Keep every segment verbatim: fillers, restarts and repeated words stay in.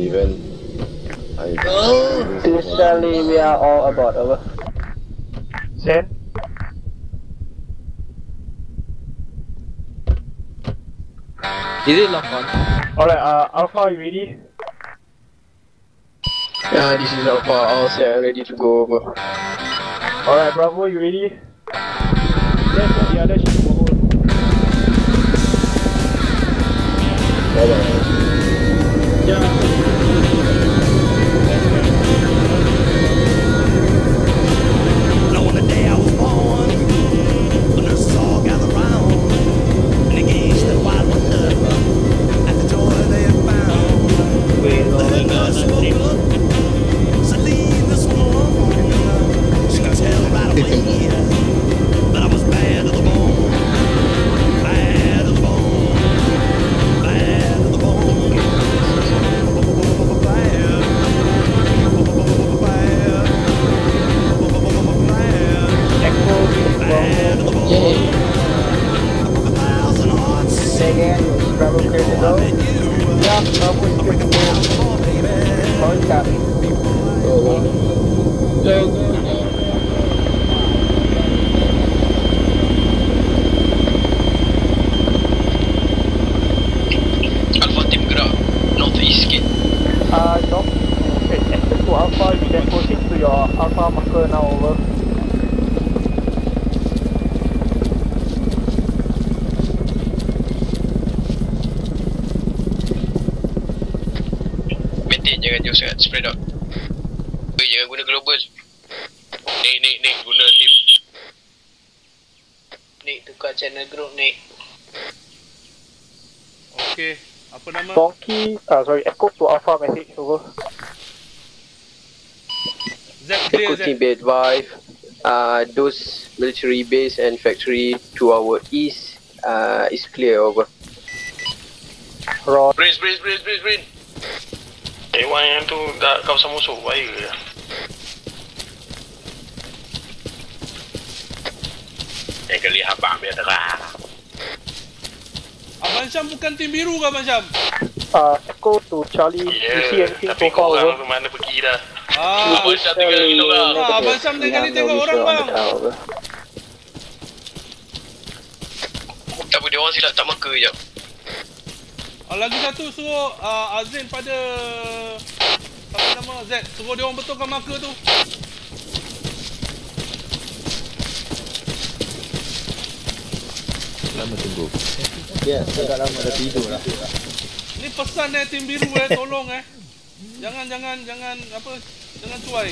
event. I Oh! To Charlie, we are all about over. Send. Is it lock on? Alright, uh, Alpha, you ready? Yeah, this is Alpha. All set, ready to go over. Alright, Bravo, you ready? Yes, the other ship will hold. Yeah. On the day I was born, the nurses all gathered round and engaged their wild wonder at the joy they had found. The nurse woke up, said, "Leave this one alone." She could tell right away that I was bad to the bone, bad to the bone, bad to the bone, bad, bad. Say again, is Bravo clear to go? Yeah, Bravo is clear to go. Alright, copy. Go, go. Go, go. Alpha team gerak northeast sikit. Uh, north, okay, enter to Alpha, you then proceed to your Alpha marker now, over. Maintain, jangan jauh sangat, spread out. Oi, jangan guna global. Nik, Nik, Nik, guna team. Nik, tukar channel group, Nik. Okay, apa nama? Donkey, uh, sorry, echo to Alpha message, over. Z clear, Echo Z. team be advised. Uh, those military base and factory to our east uh, is clear, over. Rod. Brace, brace, brace, brace, brace. Ewan yang tu dah kawasan musuh, bahaya je. Eh, kali habang biar terang. Abang Syam bukan tim biru ke Abang Syam? Uh, echo to Charlie, you see Ya, anything tapi so far, korang over? tu mana pergi dah. Ah, Abang Syam tinggal lagi orang. ah Abang Syam dia kali tengok orang bang. Tak apa, dia orang silap tak marker je. Ah, lagi satu suruh uh, Azin pada apa nama Z, suruh dia orang betulkan marker tu. Lama tunggu. Ya, agak lama dah tidur lah. Ni pesan eh tim biru eh, tolong eh. Jangan jangan jangan apa, jangan cuai.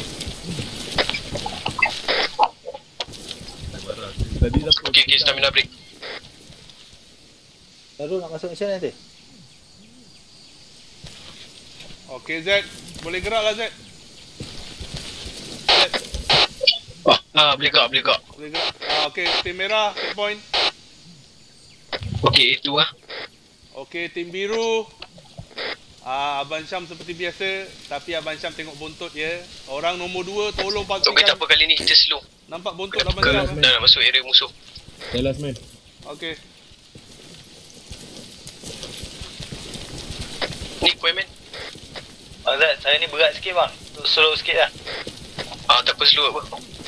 Tadi dah. Okey, okey, stamina break. Baru nak masuk mission nanti. Okey Z, boleh gerak lah Z. Z, Ah, boleh kak, boleh kak. boleh gerak. Ah, okey, tim merah, checkpoint. Okey, itu ah. Okey, tim biru. Ah, Abang Syam seperti biasa, tapi Abang Syam tengok bontot ya. Orang nombor dua tolong Okey, tak pastikan. apa, kali ni kita slow. Nampak bontot Abang Ke, Syam. dah nak masuk area musuh. Jelas man. Okey. Ni kuih man. Bang Zat, saya ni berat sikit bang. Slow sikit lah. Ah, tak apa, slow apa.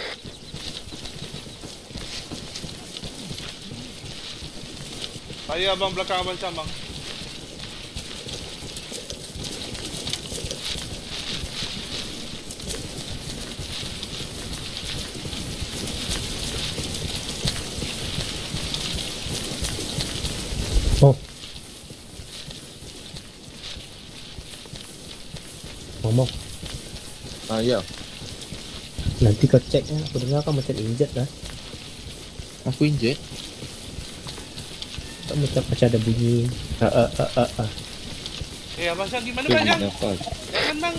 Saya abang belakang Abang Syam bang. Oh. Ngomong. Ah ya. Nanti kau cek ya, aku dengar kau macam injet lah. Aku injet. Tak macam macam ada bunyi. Ah ah ah ah. ah. Eh Abang Syam gimana bang Syam? Jangan bang.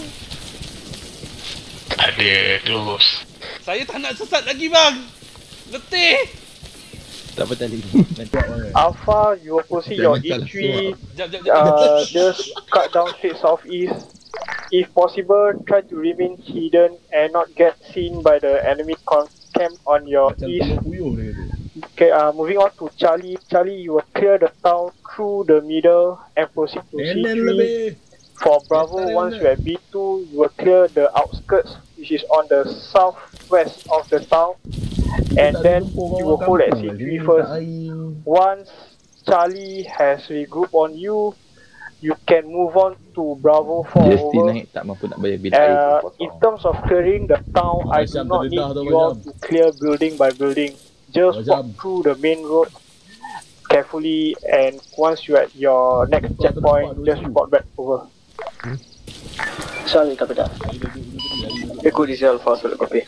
Ada terus. Saya tak nak sesat lagi bang. Letih. Tak apa tadi. Nanti Alpha, you will proceed your E three, Jap jap jap. uh, just cut down straight southeast. If possible, try to remain hidden and not get seen by the enemy camp on your east. Okay, uh, moving on to Charlie. Charlie, you will clear the town through the middle and proceed to C three. For Bravo, once you're at B two, you will clear the outskirts, which is on the southwest of the town, and then you will hold at C three first. Once Charlie has regrouped on you, you can move on to Bravo four over. tak mampu nak bayar bil Uh, in terms of clearing the town, I do not need you all to clear building by building. Just walk through the main road carefully, and once you're at your next checkpoint, just report back over. Sorry, Kapitan. Echo di Alpha, surat kopi.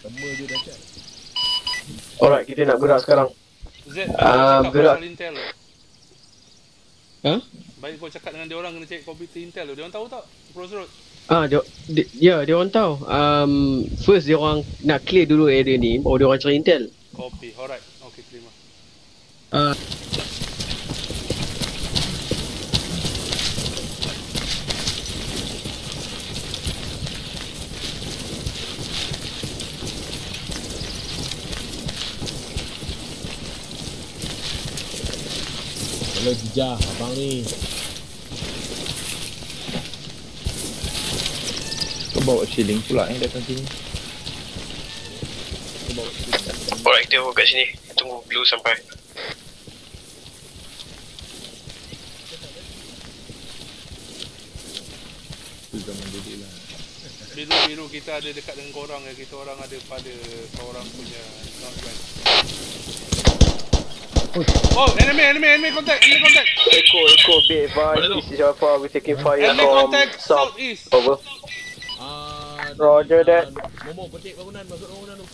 Alright, kita nak gerak sekarang. Z, Ah, uh, gerak. Intel. Ha? Baik kau cakap dengan dia orang kena cek komputer Intel tu. Dia orang tahu tak? Cross road. Ah, dia, dia, ya, dia orang tahu. Um, first dia orang nak clear dulu area ni, baru dia orang cari intel. Copy. Alright. Okay, terima. Ah. Kalau jejah abang ni. Kau bawa shilling pula yang datang sini. Kau bawa shilling. Alright, kita kat sini. Tunggu blue sampai. Tu zaman duduk lah. Biru-biru kita ada dekat dengan korang ya. Kita orang ada pada korang punya northwest. Oh, enemy, enemy, enemy contact, enemy contact. Echo, Echo, be advised, this is Alpha, we're taking fire Enemy from contact south. southeast. Over. Ah, Roger that. Momo petik bangunan, masuk bangunan tu.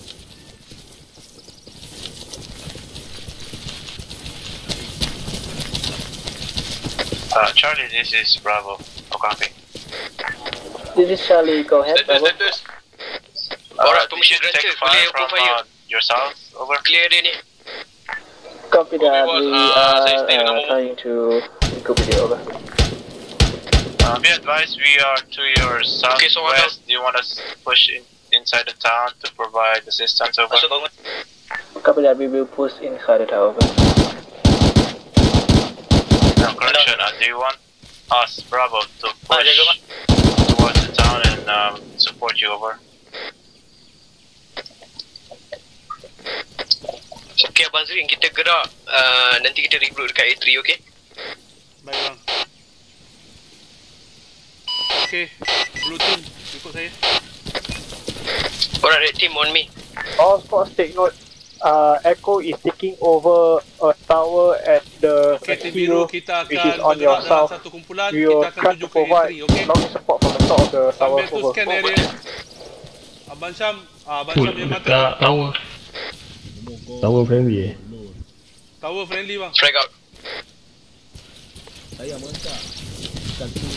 Uh, Charlie, this is Bravo. No copy. This is Charlie, go ahead, Status, over. status. Uh, Alright, did permission you take granted. fire Boleh open from fire. uh, your south? Over. Clear dia ni. Copy that, boss, we uh, saya stay dengan are Momo. uh, trying to recoup it, over. Uh, be advised, we are to your Okay, so what southwest. Do you want us to push in, inside the town to provide assistance? Over. Masuk bangun. Copy that, we will push inside the tower, over. No, correction. Uh, do you want us, Bravo, to Ah, push jaga, Mak. towards the town and um, support you? Over. Okay, Abang Zrin, kita gerak. Uh, nanti kita regroup dekat A three, okay? Baik bang. Okay, blue team ikut saya. Alright, red team on me. All squads take note. Uh, Echo is taking over a tower at the Okay, tim biru casino, kita which is akan on your bergerak dalam south. satu kumpulan. We will Kita akan try tuju to ke A provide three, okay? long support from the top of the tower, Sambil tu over. scan area. Abang Syam, ah, Abang Syam yang mata. Tower. Tower friendly eh? Tower friendly bang. Frag out. Saya mengantar. Satu.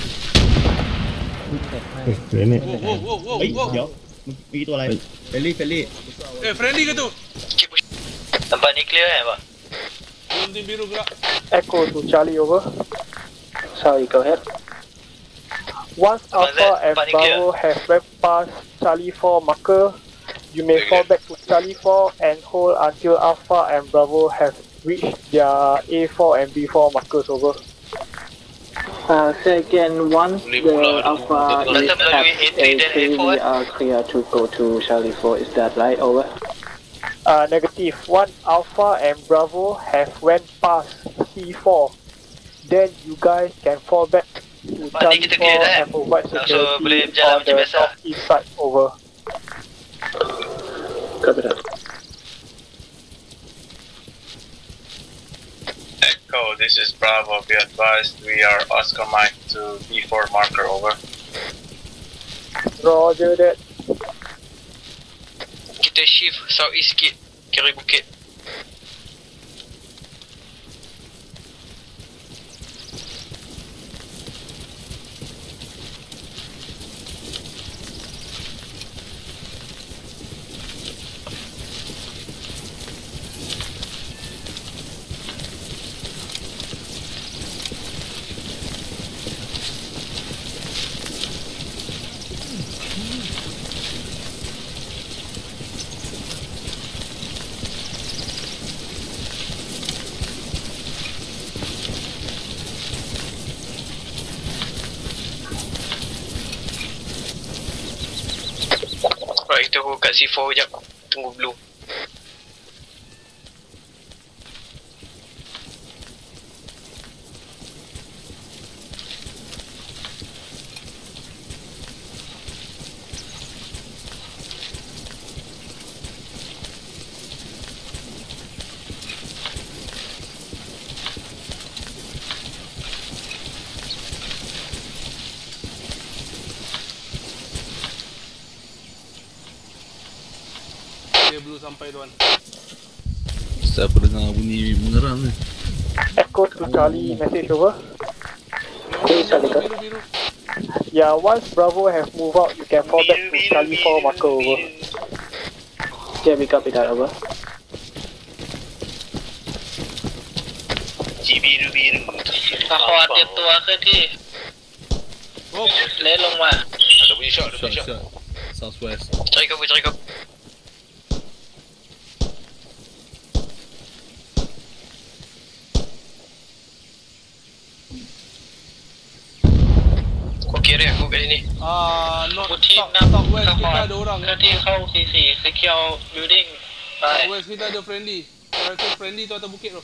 Eh, grenade. Wow, wow, wow, wow, wow. Begitu lah. Feli, Feli. Eh, friendly ke tu? Keep push. Tempat ni clear eh, Pak? Belum tim biru gerak. Echo to Charlie, over. Sorry, go ahead. Once Abang Alpha Z, and tempat ni Bravo have went past Charlie four marker, you may Okay. fall back to Charlie four and hold until Alpha and Bravo have reached their A four and B four markers, over. Uh, second, once Boleh the pula. Alpha Datang is melalui A at three dan A A three, four, we eh? are clear to go to Charlie four, is that right, over? Uh, negative. One Alpha and Bravo have went past C four. Then you guys can fall back to Pak, ni Charlie kita four clear dah, eh? and provide Langsung boleh security berjalan on macam the biasa. northeast side, over. Copy that. Echo, this is Bravo. Be advised, we are Oscar Mike to B four marker. Over. Roger that. Kita shift southeast sikit. Kiri bukit. kita hold kat C four sekejap. Tunggu blue. Blue sampai tuan. Siapa dengar bunyi mengerang ni? Echo to Charlie, message over. Okay, Charlie. Biru, biru. Yeah, once Bravo have moved out, you can fall back to Charlie four marker over. Okay, we copy that over. Biru biru. Khawatir tua ke di? Oh, lelong mah. Ada bunyi shot, ada Shot, bunyi shot. shot. Southwest. Cari cover, cari cover. Okay dah aku kat sini. Ah, not Putih south, enam southwest kita ada orang. Nanti kau sisi secure building. Bye. Southwest kita ada friendly. Saya rasa friendly tu atas bukit tu.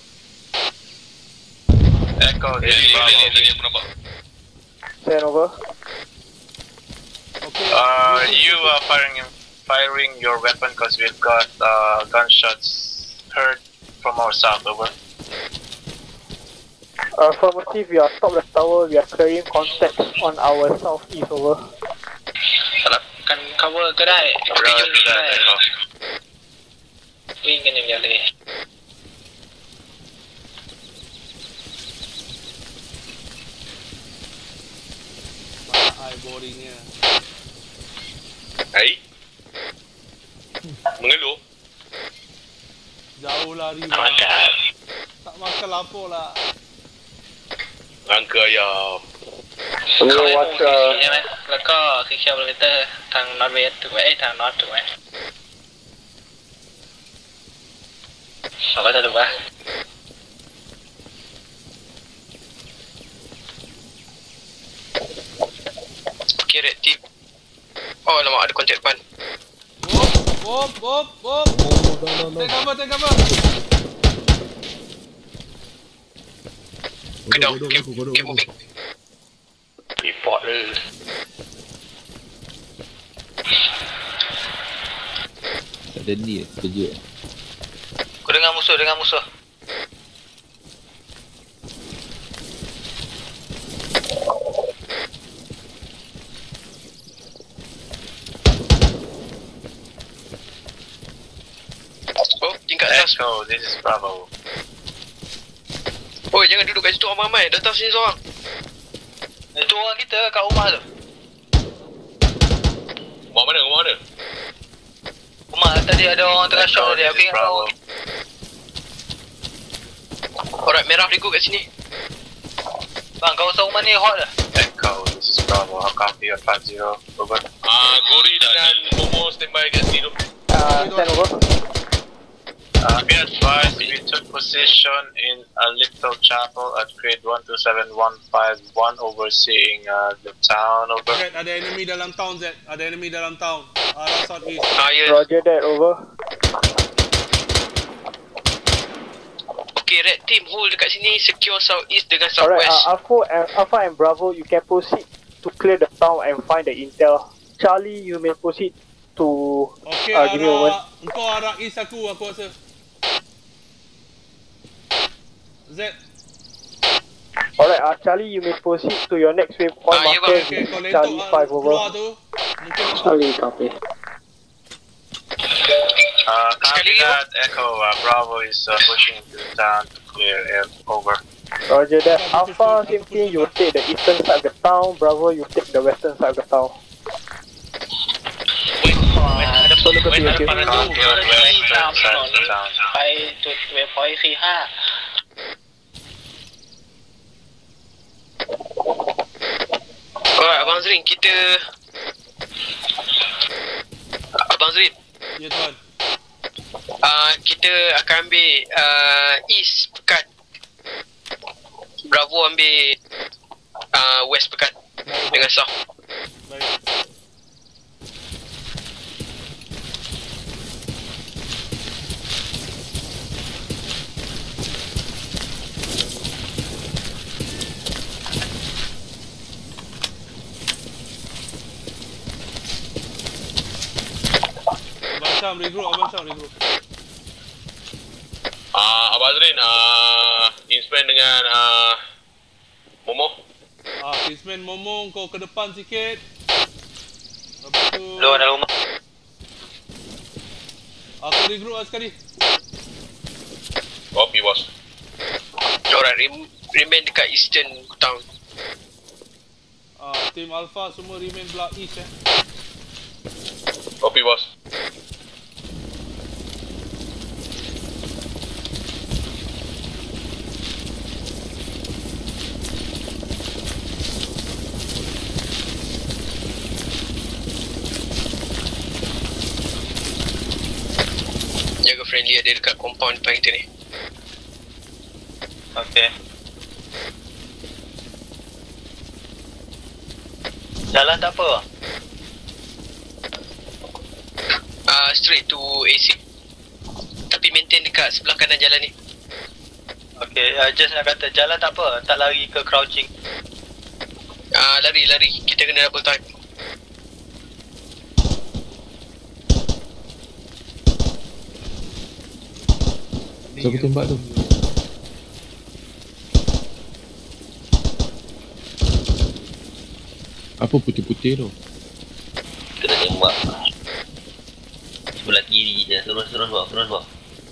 Echo, this is Bravo. Tadi aku nampak. Send over. Okay. Uh, you are firing firing your weapon because we've got uh, gunshots heard from our south, over. Affirmative, we are top the tower, we are clearing contacts on our southeast, over. Kan cover ke dah? Roger that, Echo. Wing kan yang jadi. Mana eye boringnya. Hai. Mengeluh. Jauh lari. Makan. Tak makan lapor lah. Rangka ayam. Hello, watch, uh, ใช่ไหมแล้วก็คือเคียวโรเตอร์ทาง north west ถูกไหมไอ้ทาง north ถูกไหมเราก็จะถูกปะ Okay, red tip. Oh, alamak, ada kontak depan. Wop, wop, wop, wop. Take cover, take cover. Ke down, keep, keep moving. Report dia. Tak ada ni kerja. Aku dengar musuh, dengar musuh. Oh, tingkat atas. Echo, this is Bravo. Oh, jangan duduk kat situ ramai-ramai. Datang sini seorang. Itu orang kita kat rumah tu. Rumah mana? Rumah mana? Rumah tadi ada orang tengah shot tadi. Aku ingat kau. Alright, merah dia kat sini. Bang, kawasan rumah ni hot dah. Echo, this is Bravo. How copy your five zero, over. Ah, Gori dengan Momo standby kat sini tu. uh, send over. Uh, be advised, we took position in a little chapel at grade one two seven one five one, overseeing uh, the town, over. Z, ada enemy dalam town, Z. Ada enemy dalam town. Arah southeast. Ah, ya. Roger that, over. Okay, red team hold dekat sini. Secure southeast dengan Alright, southwest. uh, Alpha, and, Alpha and Bravo, you can proceed to clear the town and find the intel. Charlie, you may proceed to... Okay, uh, give me a moment. arah... Engkau arah east aku, aku rasa. Z. Alright, uh, Charlie, you may proceed to your next waypoint Ah, ya, marker. bang. Okay, kau letok Charlie five, over. keluar tu. Mungkin Charlie, copy. Uh, copy Sekali that, Echo, uh, Bravo is uh, pushing to the town to clear air, over. Roger that. Alpha, same thing, you take the eastern side of the town. Bravo, you take the western side of the town. Ada Solo copy, okay. Copy on western side of the town. ไปจุดเวพอยต์สี่ห้า Alright, Abang Zrin, kita... Abang Zrin, ya tuan. uh, kita akan ambil uh, east pekat. Bravo ambil uh, west pekat dengan south. Baik. Syam regroup, Abang Syam regroup. Ah, uh, Abang Azrin, ah uh, Kingsman dengan ah uh, Momo. Ah, Kingsman Momo kau ke depan sikit. Lepas tu Luar dalam rumah. Aku regroup lah sekali. Copy, bos. Alright, rem remain dekat eastern town. Ah, tim Alpha semua remain belah east eh. Copy, bos. Jaga friendly ada dekat compound depan kita ni. Okay. Jalan tak apa? Ah, uh, straight to A S E A. Tapi maintain dekat sebelah kanan jalan ni. Okay, uh, just nak kata jalan tak apa, tak lari ke crouching. Ah, uh, lari lari. Kita kena double time. Siapa tembak tu? Apa putih-putih tu? Kena tembak. Sebelah kiri je, terus terus bawa, terus bawa.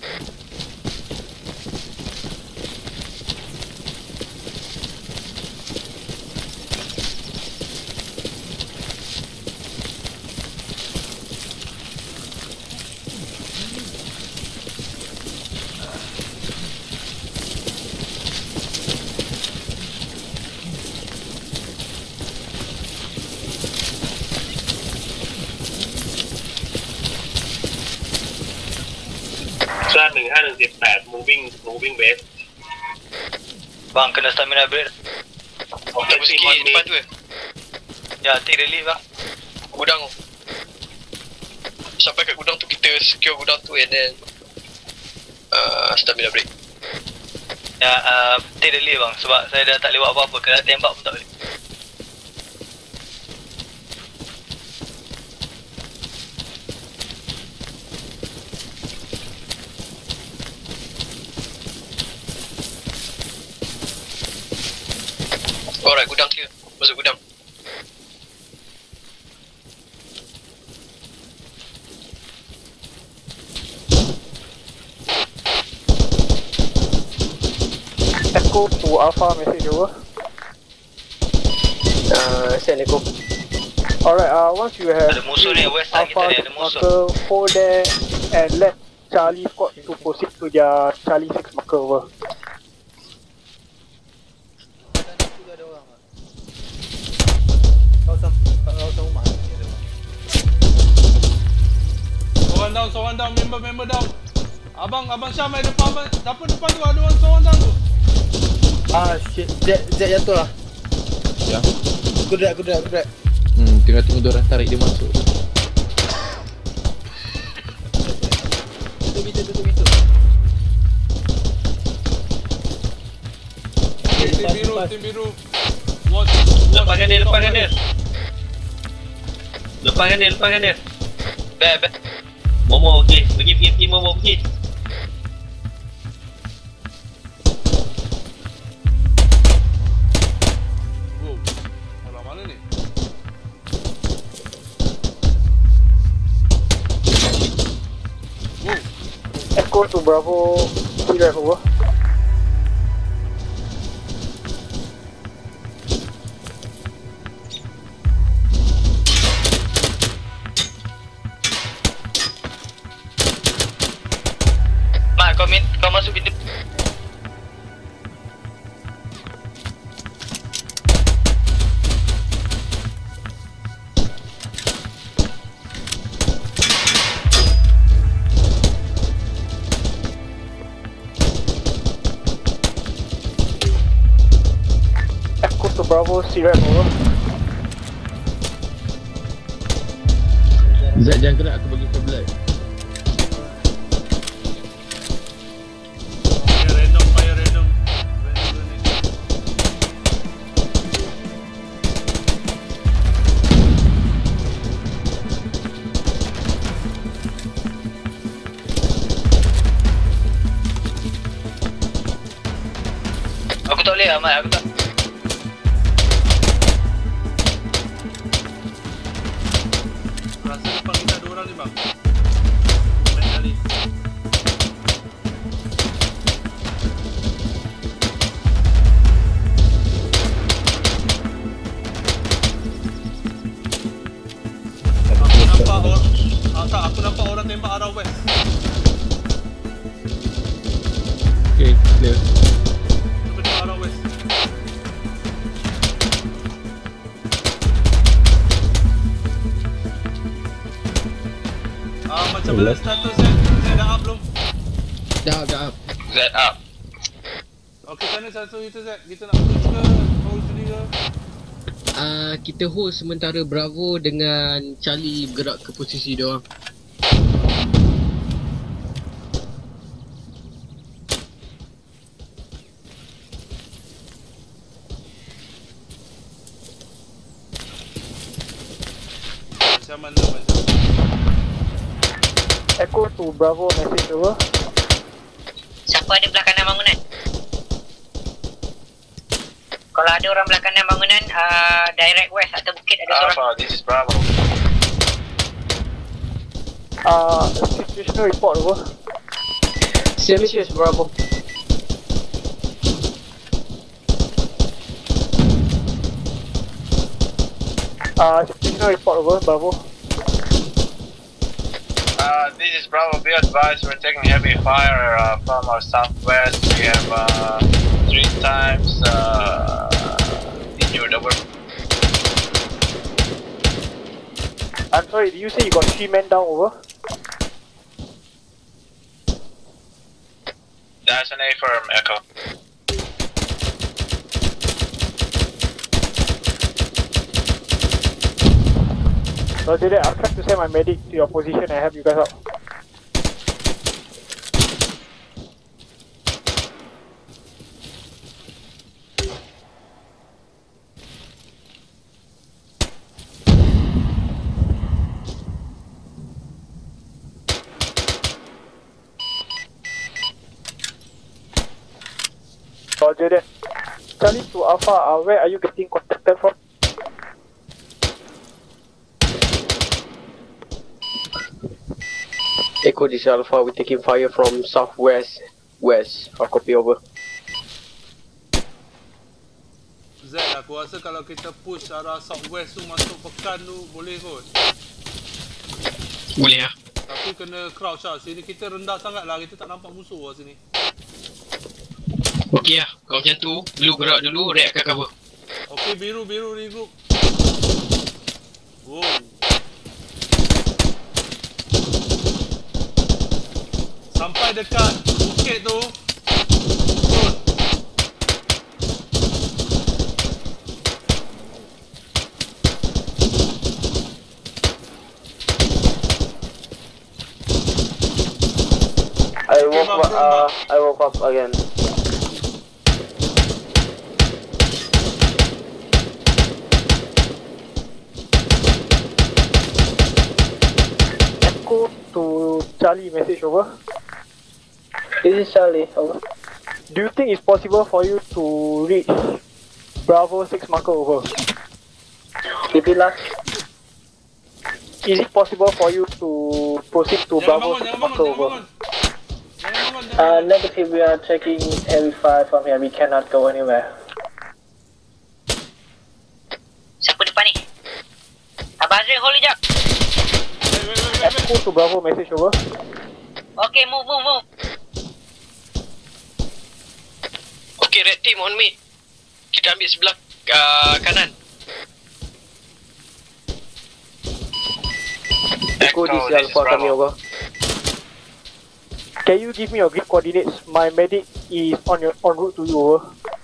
หนึ่งห้าหนึ่งเจ็ดแปด moving moving west Bang, kena stamina break. Okay, sikit depan tu eh. Ya, take relief bang. Gudang. Sampai kat gudang tu kita secure gudang tu and then uh, stamina break. Ya, uh, take relief bang sebab saya dah tak lewat apa-apa, kena tembak pun tak boleh. Alright, gudang clear. Masuk gudang. Echo to Alpha message over. Uh, send echo. Alright, uh, once you have Ada musuh ni, west side kita Alpha ni, ada musuh. marker, hold there and let Charlie squad to proceed to their Charlie six marker over. Seorang down, seorang down, member, member down. Abang, Abang Syam ada depan, abang. Siapa depan tu? Ada orang seorang down tu. Ah shit, Jack, Jack jatuh lah. Ya. Aku drag, aku drag, aku drag. Hmm, tengah tunggu diorang tarik dia masuk. Tutup pintu, tutup pintu. Tim biru, tim biru. Watch, watch. Lepaskan dia, lepaskan dia. Lepaskan dia, lepaskan dia. Back, back. Momo, okey. Pergi, pergi, pergi, Momo, pergi. Wow, arah mana ni? Wow. Echo to Bravo, C-Ref over. Mak, kau, min, kau masuk pintu. Echo to Bravo, C-Ref over. Zat jangan kena aku bagi kau blood. Fire random, fire random. Random grenade. Aku tak boleh Ahmad, aku tak. Rasa depan kita ada orang ni bang. Main kali. Aku nampak orang. Ah, tak, aku nampak orang tembak arah west. Okay, clear. Aku tembak arah west. Ah, macam mana status Z? Z dah up belum? Dah, dah up. Z up. Okey, sana satu kita Z. Kita nak push ke? Hold sini ke? Uh, kita hold sementara Bravo dengan Charlie bergerak ke posisi dia orang. Macam mana macam? Echo to Bravo, message over. Siapa ada belah kanan bangunan? Kalau ada orang belah kanan bangunan, uh, direct west atau bukit ada seorang. Alpha, this is Bravo. Uh, situational report over. Services Bravo. Uh, situational report over, Bravo. Uh, this is Bravo. Be advised, we're taking heavy fire uh, from our southwest. We have uh, three times uh, injured. Over. I'm sorry, did you say you got three men down over? That's an A firm, Echo. Roger that, I'll try to send my medic to your position and help you guys out. Roger that. Charlie to Alpha, uh, where are you getting contacted from? Echo, this is Alpha. We're taking fire from southwest, west. I'll copy over. Z, aku rasa kalau kita push arah southwest tu masuk pekan tu boleh kot. Boleh lah. Tapi kena crouch lah. Sini kita rendah sangat lah. Kita tak nampak musuh lah sini. Okey lah. Kalau macam tu, blue gerak dulu, red akan cover. Okey, biru, biru regroup. Wow. Sampai dekat bukit tu. Turun. I woke up, uh, I woke up again. Echo to Charlie, message over. This is Charlie, over. Do you think it's possible for you to reach Bravo six marker over? Repeat last. Is it possible for you to proceed to Jangan Bravo bangun, six jangan marker bangun, jangan over? bangun. Jangan bangun, jangan Uh, bangun. negative, we are checking heavy fire from here, we cannot go anywhere. Siapa depan ni? Abang Azri, hold sekejap. Wait, wait, wait, wait, wait. Echo to Bravo, message over. Okay, move, move, move. Okey, red team on me. Kita ambil sebelah uh, kanan. Echo, this is Alpha. Kami over. Can you give me your grid coordinates? My medic is on your on route to you, over.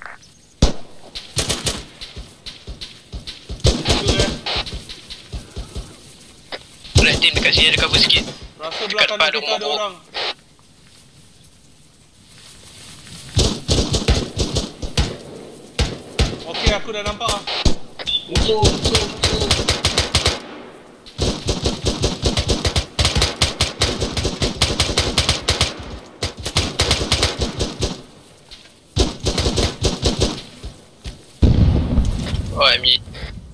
Red team dekat sini ada cover sikit. Rasa belah kanan kita ada orang. Okey, aku dah nampak ah. Musuh, musuh, musuh. Oh, M G.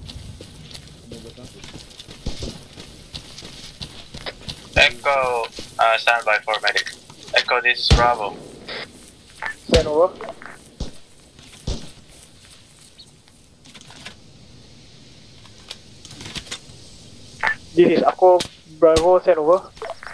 Echo, uh, standby for medic. Echo, this is Bravo. Send over. This is Echo, Bravo, send over.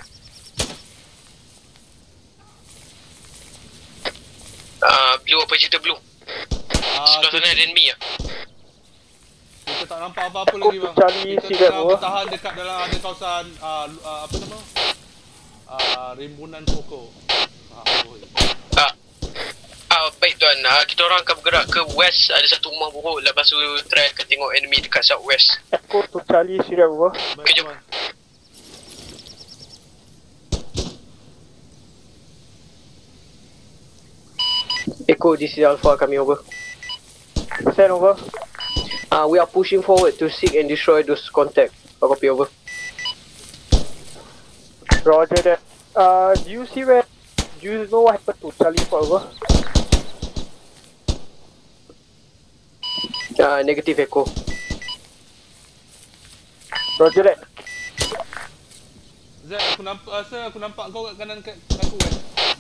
Uh, blue apa cerita blue? Ah, Sebelah sana ada enemy lah. kita tak nampak apa-apa lagi bang. Charlie, Kita cigarette tengah bawah. bertahan dekat dalam ada kawasan uh, uh, apa nama? Uh, rimbunan pokok. Ah, boy. Ah, ah baik tuan. Ah, kita orang akan bergerak ke west. Ada satu rumah buruk. Lepas tu try akan tengok enemy dekat south west. Echo to Charlie, cigarette over. Baik, Kejap. tuan. Echo, this is Alpha coming over. Send over. Uh, we are pushing forward to seek and destroy those contacts. I'll copy over. Roger that. Uh, do you see where? Do you know what happened to Charlie Squad over? Uh, negative Echo. Roger that. Zed, aku nampak rasa aku nampak kau kat kanan kat aku kan.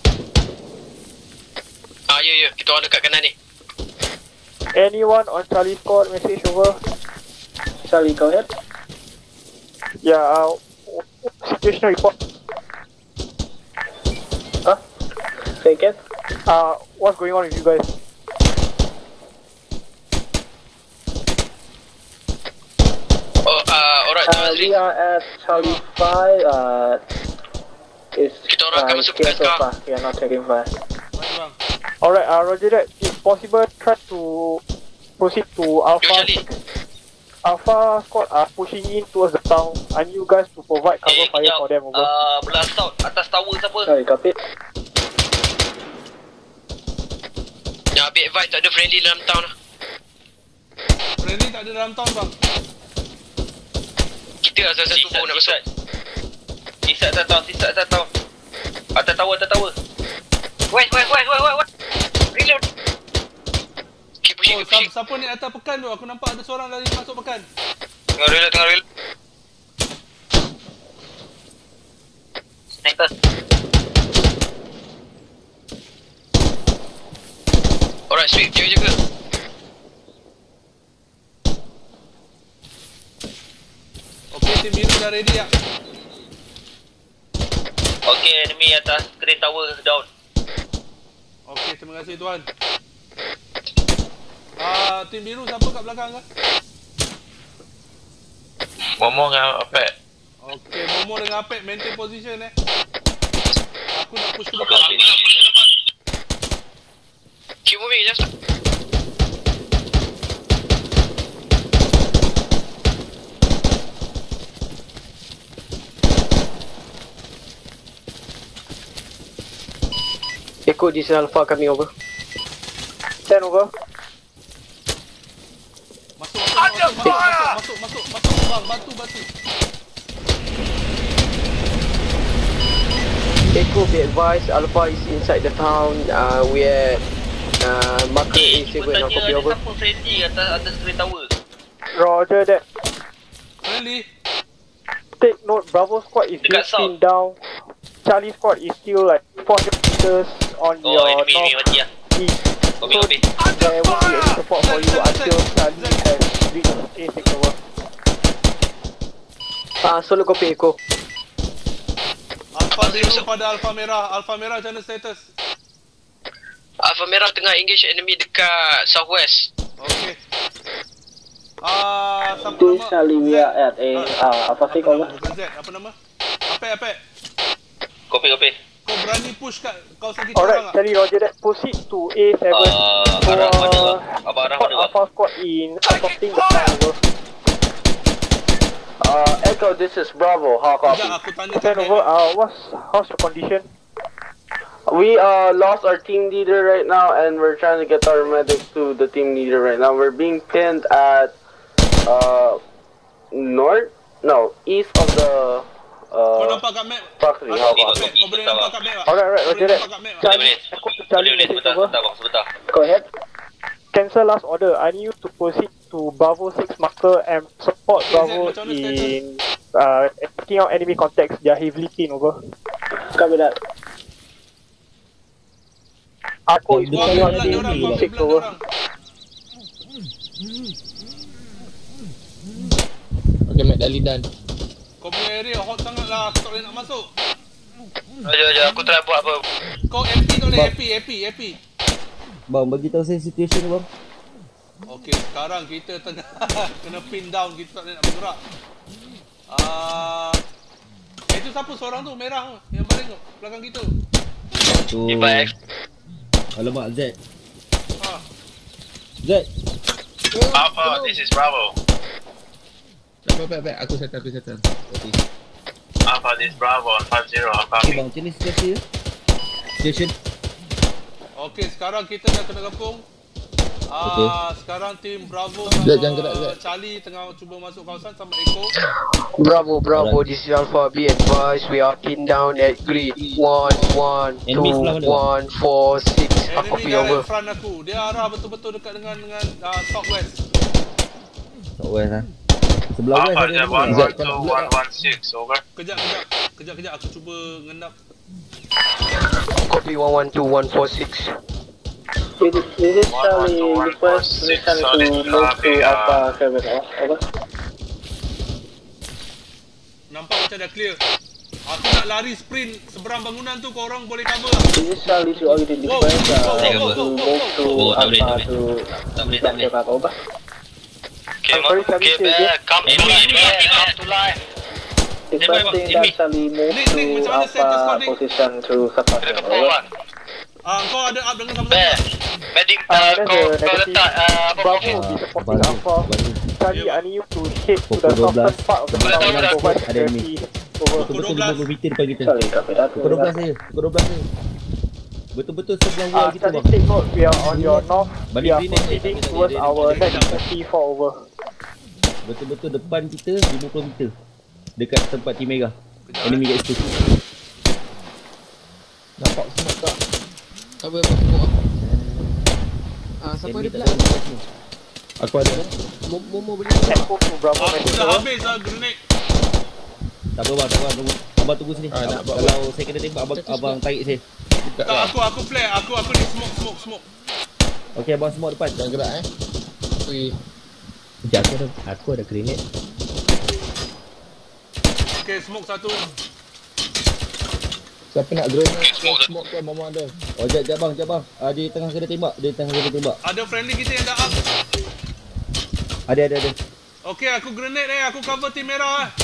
Ah, ya, ya. Kita orang dekat kanan ni. Anyone on Charlie Squad, message over. Charlie, go ahead. Yeah, uh, situational report. Huh? Say again? Uh, what's going on with you guys? Oh, uh, alright, Uh, Azri. we are at Charlie five. Uh, it's Kita orang akan uh, masuk clear ke so car. far. We are not taking fire. Baik bang. Alright, uh, Roger that. If possible, try to proceed to Alpha. Yo, Charlie. Alpha Squad are pushing in towards the town. I need you guys to provide cover Eh, fire kejap. for them over. Uh, belah south, atas tower siapa? Sorry, copy. Ya, ambil advice tak ada friendly dalam town lah. Friendly tak ada dalam town bang. Kita lah salah satu Sisat, baru nak masuk. sisat. Sisat atas tower, sisat atas tower. Atas tower, atas tower. West, west, west, west, west, west. Reload. Keep pushing, Oh, keep pushing. siapa, siapa ni atas pekan tu? Aku nampak ada seorang lari masuk pekan. Tengah reload, tengah reload. Sniper. Alright, sweep. Jaga-jaga. Okey, tim biru dah ready tak? Okay, enemy atas crane tower down. Okey, terima kasih tuan. Ah, tim biru siapa kat belakang ke? Momo dengan Apek. Okey, Momo dengan Apek maintain position eh. Aku nak push ke depan. Okay, Keep moving, just. Echo, this is Alpha coming over. Send over. Masuk, masuk, masuk, masuk, masuk, masuk, masuk, bang, batu, batu. Echo, be advised, Alpha is inside the town. Uh, we at uh, marker Eh, A cuba seven. I'll tanya copy ada over. siapa friendly atas atas crane tower. Roger that. Friendly. Take note, Bravo Squad is Dekat being pinned south. down. Charlie Squad is still like four hundred meters on Oh, your enemy, enemy north mati lah. east. Copy, So copy. there won't be any support for you until Charlie has reached A six over. Uh, solo copy Echo. Alpha biru pada Alpha merah. Alpha merah macam mana status? Alpha merah tengah engage enemy dekat southwest. Okey. Ah, siapa This nama? Charlie, we Zed. are at a uh, Alpha six Apa nama? over. Bukan Z, apa nama? Apek, Apek. Copy, copy. Kau berani push kat kawasan kita Alright, orang tak? Charlie, Roger that. Proceed to A seven Uh, for arah mana bang? Abang arah support mana bang? Alpha Squad in assaulting the town over. Uh, Echo, this is Bravo. How copy? Sekejap aku tanya Send over. Uh, what's how's your condition? We uh lost our team leader right now, and we're trying to get our medics to the team leader right now. We're being pinned at uh north, no, east of the Kau uh nampak kat map? factory. Aku How tengok copy? map. Kau boleh nampak kat map tak? Alright, right, Kau Roger boleh that. nampak kat map tak? Boleh, Charlie, boleh. Echo to Boleh, Charlie, boleh. message Sebentar, over. sebentar bang, sebentar. Go ahead. Can cancel last order. I need you to proceed to Bravo six marker and support Bravo in uh, taking out enemy contacts. They are heavily pinned, over. Copy that. Aku is taking out enemy six, over. Okay, Mac Dali done. Kau punya area hot sangat lah, aku tak boleh nak masuk. Sekejap, sekejap, aku try buat apa. Kau A P tak boleh, A P, A P, A P. Bang, bagi tahu saya situation ni bang. Okey, sekarang kita tengah kena pin down, kita tak boleh nak bergerak. Ah, uh, itu siapa seorang tu, merah tu, yang baring tu, belakang kita. Tu. Alamak, Z. Ah. Z. Alpha, this is Bravo. Baik, baik, baik. Aku settle, aku settle. Okay. Alpha, this is Bravo on five zero. I'm Okay, coming. bang, macam ni situasi ya? Station. Okey, sekarang kita dah kena gabung. Ah, okay. Sekarang tim Bravo Zed, sama jangan gerak, Zed. Charlie tengah cuba masuk kawasan sama Echo. Bravo, Bravo, this is Alpha. Be advised, we are pinned down at grid one one two one four six. Aku Enemy pi direct over. front aku. Dia arah betul-betul dekat dengan dengan uh, southwest. Southwest ha. Sebelah west Alpha, ada one one two one one six. Over. Kejap, kejap. Kejap, kejap. Aku cuba ngendap. Copy one one two one four six. This is Charlie. Request mission to move to Alpha seven. Over. Nampak macam dah clear. Aku nak lari sprint seberang bangunan tu, kau orang boleh cover lah. This is Charlie to already request uh, to move to Alpha to Alpha. Over. Okay, okay, back. Come to line, come to line. Requesting that Charlie move to Alpha position to support. Over. Ah, kau ada up dengan sama Back. Medic, uh, kau kau letak uh, apa Bravo will be supporting Alpha. Charlie, I need you to head to the southern part of the town and provide security. Over. Betul-betul lima puluh meter depan kita. Charlie, copy that. Pukul dua belas saja. Pukul dua belas saja. Betul-betul sebelah wall Ah, kita Charlie, bang. take note, we are on your north. We are Balik proceeding green, towards balik our green. next T four, over. Betul-betul depan kita lima puluh meter. Dekat tempat tim merah. Enemy kat situ. Nampak semua tak? Siapa yang masuk ah? Ah, siapa ada pula? Aku ada. Momo boleh Echo to Bravo. Aku dah habis lah grenade. Tak apa bang, tak apa. Tunggu. Abang tunggu sini. Ah, nak buat Kalau saya kena tembak abang, abang tarik saya. Tak, aku aku play. Aku aku ni smoke smoke smoke. Okey, abang semua depan. Jangan gerak eh. Okey. Sekejap, aku ada, aku ada grenade. Okay, smoke satu. Siapa nak grenade? Smoke, smoke tu mama ada. Oh, jap, jap bang, jap bang. Ah, dia tengah kena tembak. Dia tengah kena tembak. Ada friendly kita yang dah up. Ada, ada, ada. Okay, aku grenade eh. Aku cover tim merah eh.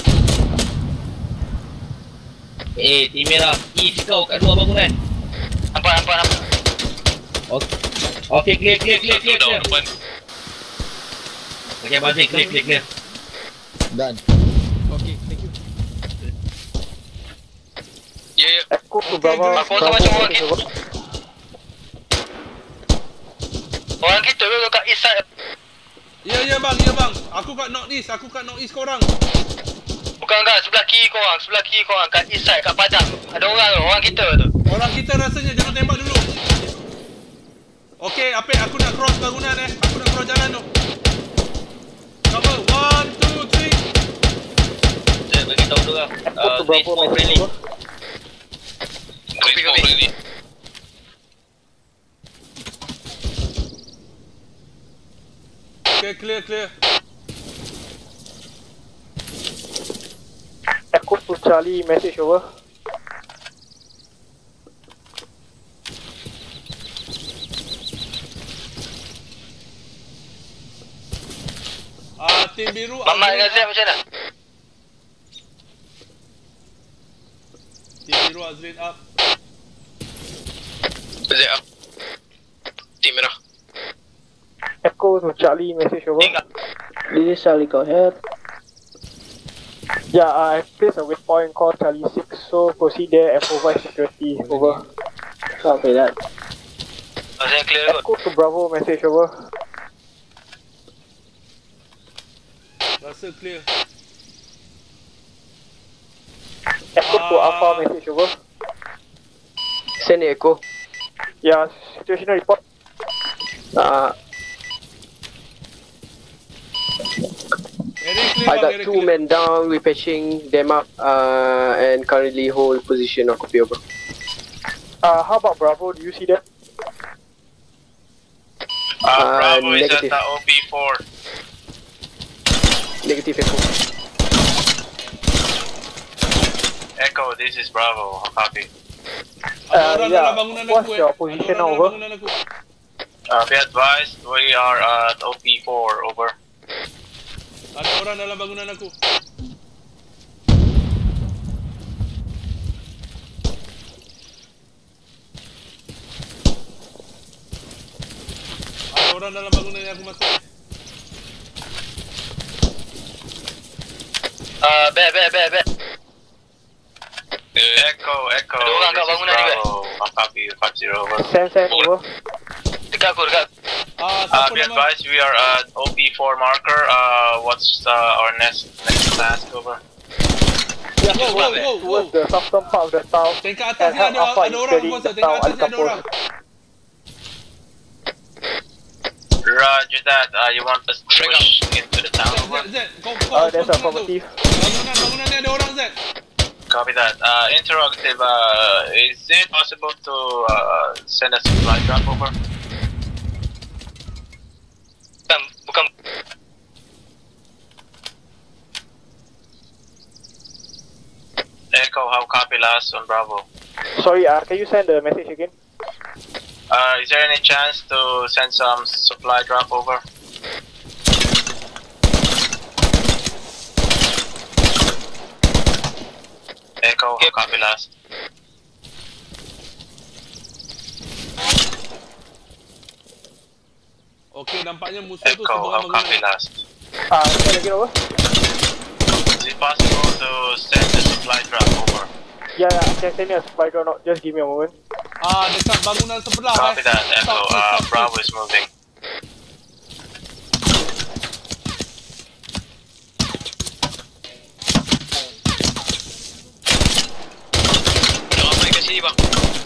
Eh, tim merah. East kau kat luar bangunan. Nampak, nampak, nampak. Okey. Okey, clear, clear, clear, clear. clear. Okay, abang Zek, clear, clear, clear. Done. Okay, thank you. Ya, ya. Echo to Bravo. Aku rasa macam orang kita. Orang kita tu kat east side. Ya, ya bang, ya bang. Aku kat north east, aku kat north east korang. Bukan kan, sebelah kiri korang, sebelah kiri korang kat east side, kat padang. Ada orang tu, orang kita tu. Orang kita rasanya jangan tembak dulu. Okay, Apek, aku nak cross bangunan eh. Aku nak cross jalan tu. Cover, one, two, three. Saya bagi tahu dulu lah. Echo to Bravo. friendly. Kopi, kopi. Okay, clear, clear. Echo to Charlie, message over. Ah, tim biru. Mamat dengan Zek macam mana? Tim biru Azrin up. Zek up. Tim merah. Echo to Charlie, message over. This is Charlie, go ahead. Yeah, uh, I placed a waypoint called Charlie six, so proceed there and provide security. Over. Copy that. Macam clear kot. Echo to Bravo, message over. Rasa clear. Echo to Alpha, message over. Send Echo. Yeah, situational report. Uh, clear I bang, got area two clear. men down, we patching them up, uh, and currently hold position. Aku copy over. Uh, how about Bravo? Do you see that? Uh, Uh, Bravo is at negative. the O P four. Negative echo. Echo, this is Bravo. Copy. Uh, Ada orang yeah. dalam bangunan What's aku eh. your Ada position orang now, dalam over? bangunan aku. Uh, be advised, we are at O P four. Over. Ada orang dalam bangunan aku. Ada orang dalam bangunan yang aku masuk. Ah, back, back, back, back. Echo, Echo, Ada orang kat this is bangunan ni, Bravo. Copy, five zero, over. Send, send, over. Dekat aku, dekat. Ah, Uh, siapa be nama? advised, we are at O P four marker. Uh, what's uh, our next next task? Over. Yeah, Go, go, towards, go, go. towards the southern part of the town. Tingkat atas And ni help ada Alpha ada in orang clearing kuasa. the Tingkat town atas ni ada Alcapos. orang. Roger that. Uh, you want us to push into the town? Z, Over. Z, kau kau Uh, that's bangunan tu. affirmative. Bangunan, bangunan ni ada orang Z. Copy that. Uh, interrogative. Uh, is it possible to uh, send a supply drop over? Bukan, bukan. Echo, how copy last on Bravo? Sorry, uh, can you send the message again? Uh, is there any chance to send some supply drop over? Echo, how copy last? Okey, nampaknya musuh tu Echo, sebuah how copy bangunan. last? Uh, send again, over. Is it possible to send the supply drop over? Yeah, yeah, I can send you a supply drop. Not just give me a moment. Ah, dekat bangunan sebelah Copy eh. that, Echo. South east, Uh, south east. Bravo is moving. Jangan main kat sini bang.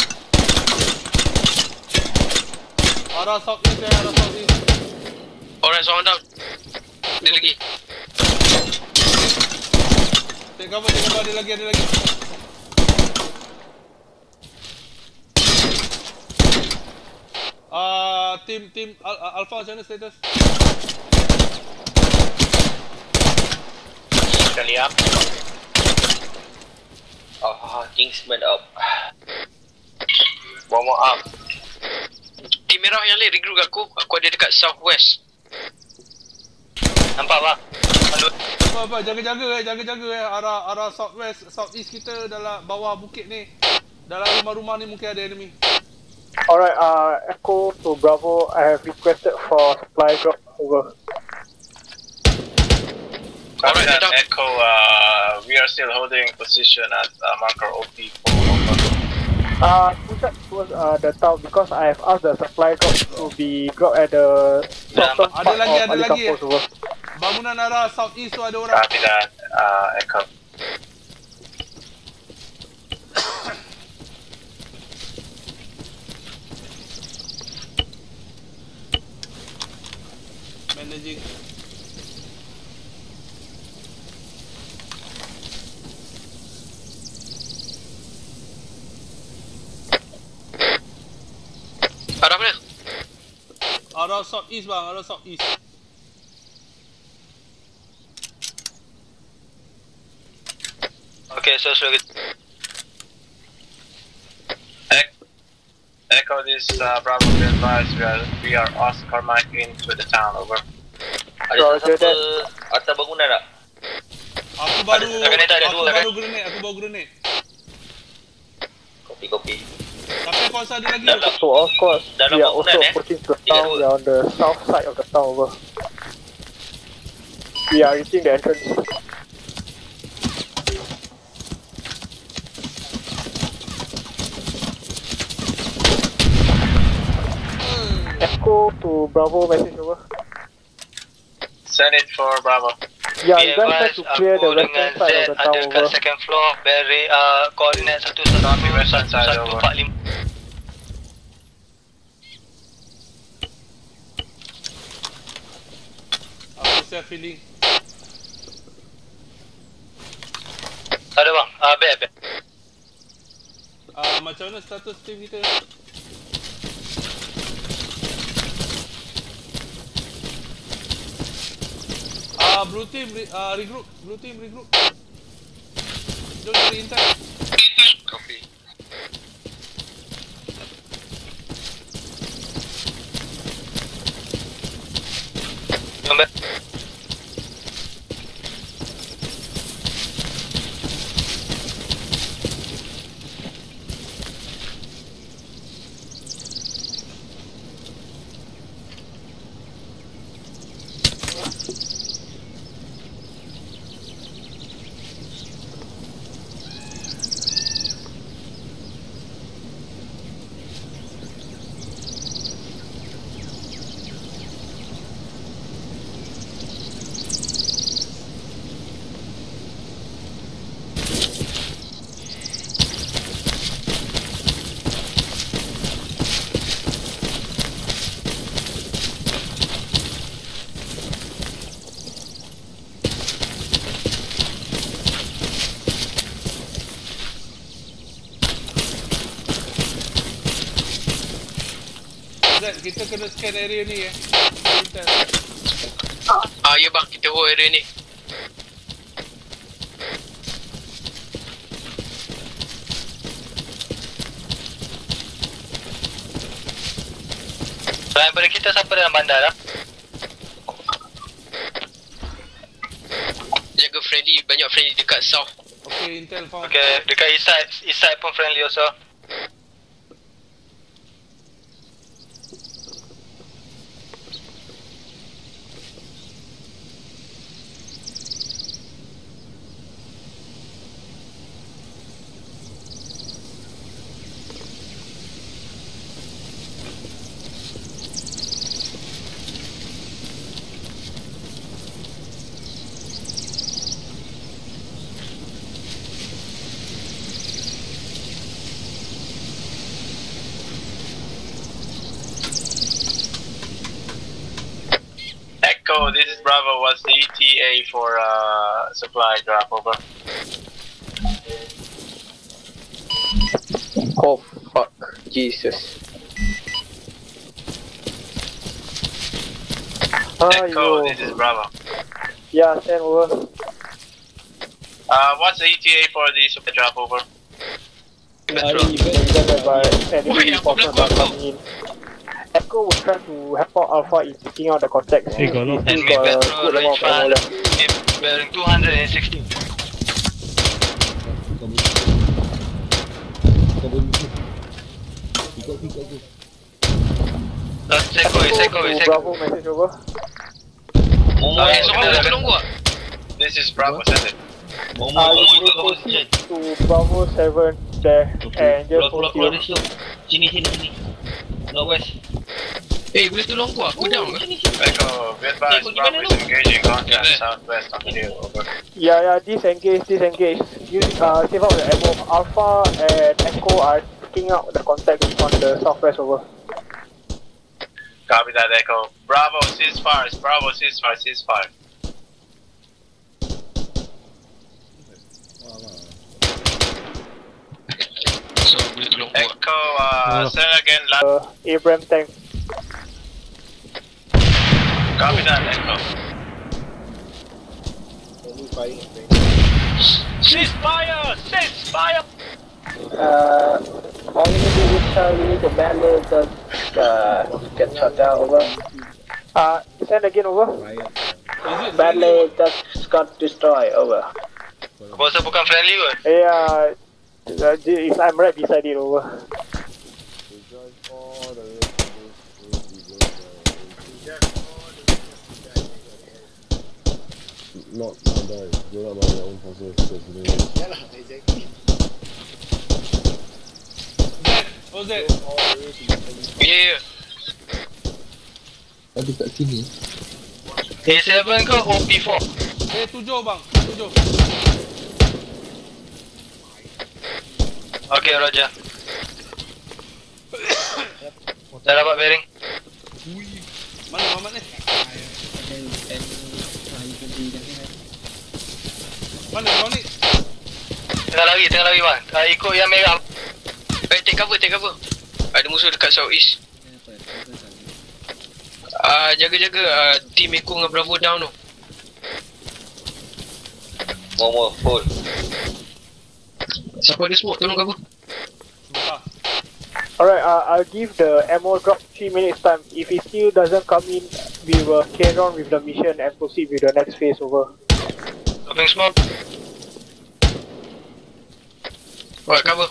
Arah south east eh, arah south east. Alright, seorang down. Ada lagi. Take cover, take cover, ada lagi, ada lagi. Ah, tim tim Al Al- Alpha macam mana status? Sekali up. Oh, Kingsman up. One more up. Tim merah yang lain regroup aku. Aku ada dekat southwest. Nampak bang? Pandu. Apa apa jaga-jaga eh, jaga-jaga eh arah arah southwest, southeast kita dalam bawah bukit ni. Dalam rumah-rumah ni mungkin ada enemy. Alright, uh, Echo to Bravo. I have requested for supply drop, over. Copy that, Echo. Uh, we are still holding position at uh, marker O P four. Over. Uh, push up towards uh, the town because I have asked the supply drop to be dropped at the southern Ada part lagi, of ada lagi. Alcapos, over. Bangunan arah southeast tu ada orang. Copy that, uh, Echo. Managing. Arah mana? Arah southeast bang, arah southeast. Okay, so sudah kita. Echo, this uh, Bravo be advised. We are we are Oscar Mike into the town. Over. Ada siapa atas bangunan tak? Aku baru Ada- ada- ada aku dua, baru kan? grenade, aku bawa grenade. Kopi kopi. Tapi aku rasa ada lagi. So of course, Dalam we are bangunan, also eh? approaching to the Tiga town. dua. We are on the south side of the town, over. We are reaching the entrance. Echo to Bravo, message over. Send it for Bravo. Yeah, you guys have to clear the Aku western dengan Z side of the town, ada kat over. second floor. Beri uh, koordinat satu satu western satu side, satu over. empat lima. Aku siap feeling. Ah, bad, bad. Ah, macam mana status team kita? Ah, blue team re uh, regroup, blue team regroup. Jom cari intel. Copy. Jom back. Kita kena scan area ni eh. Ah, ya bang, kita hold area ni. Selain pada kita, siapa dalam bandar lah? Jaga friendly, banyak friendly dekat south. Okay, intel found. Okay, dekat east side, east side pun friendly also. Echo, this is Bravo. What's the E T A for uh, supply drop over? Oh fuck, Jesus. Echo, this is Bravo. Yeah, send over. Uh, what's the E T A for the supply drop over? Echo will try to help out Alpha in picking out the contacts. Hey, got no enemy petrol, range one, bearing two hundred sixty. That's Echo, it's Echo, it's Echo. Bravo, message over. Okay, so kita dah tolong gua. This is Bravo, send it. Uh, you need to proceed to Bravo seven there and just pull up, pull up, pull up. Sini, sini, sini. Northwest. Eh, boleh tolong gua? Aku down ke? Echo, be advised, Bravo is engaging contact southwest on the hill, over. Yeah, yeah, disengage, disengage. Use, uh, save out the ammo. Alpha and Echo are picking out the contacts on the southwest, over. Copy that, Echo. Bravo, ceasefire. Bravo, ceasefire, ceasefire. Echo, uh, send again. Uh, Abraham tank. Copy that, Echo. Ceasefire! Ceasefire! Uh, all you need to do is tell you the battle just uh, get shut down, over. Uh, send again, over. Battle just got destroyed, over. Bosnya bukan friendly ke? Yeah, uh, if I'm right beside it, over. Not my Dia nak banyak own forces sebenarnya. Yalah, exactly. Oh, Zed. Yeah. Ada kat sini. A seven ke O P four? Eh, tujuh bang, tujuh. Okay, Roger. Dah dapat bearing. Mana Muhammad ni? Mana kau ni? Tengah lari, tengah lari bang. Uh, ikut yang merah. Eh, take cover, take cover. Ada musuh dekat south east. Ah, uh, jaga-jaga uh, team Eko dengan Bravo down tu. More, more, full. Siapa ada smoke, tolong cover. Alright, uh, I'll give the ammo drop three minutes time. If it still doesn't come in, we will carry on with the mission and proceed with the next phase. Over. Dropping smoke. Alright, cover.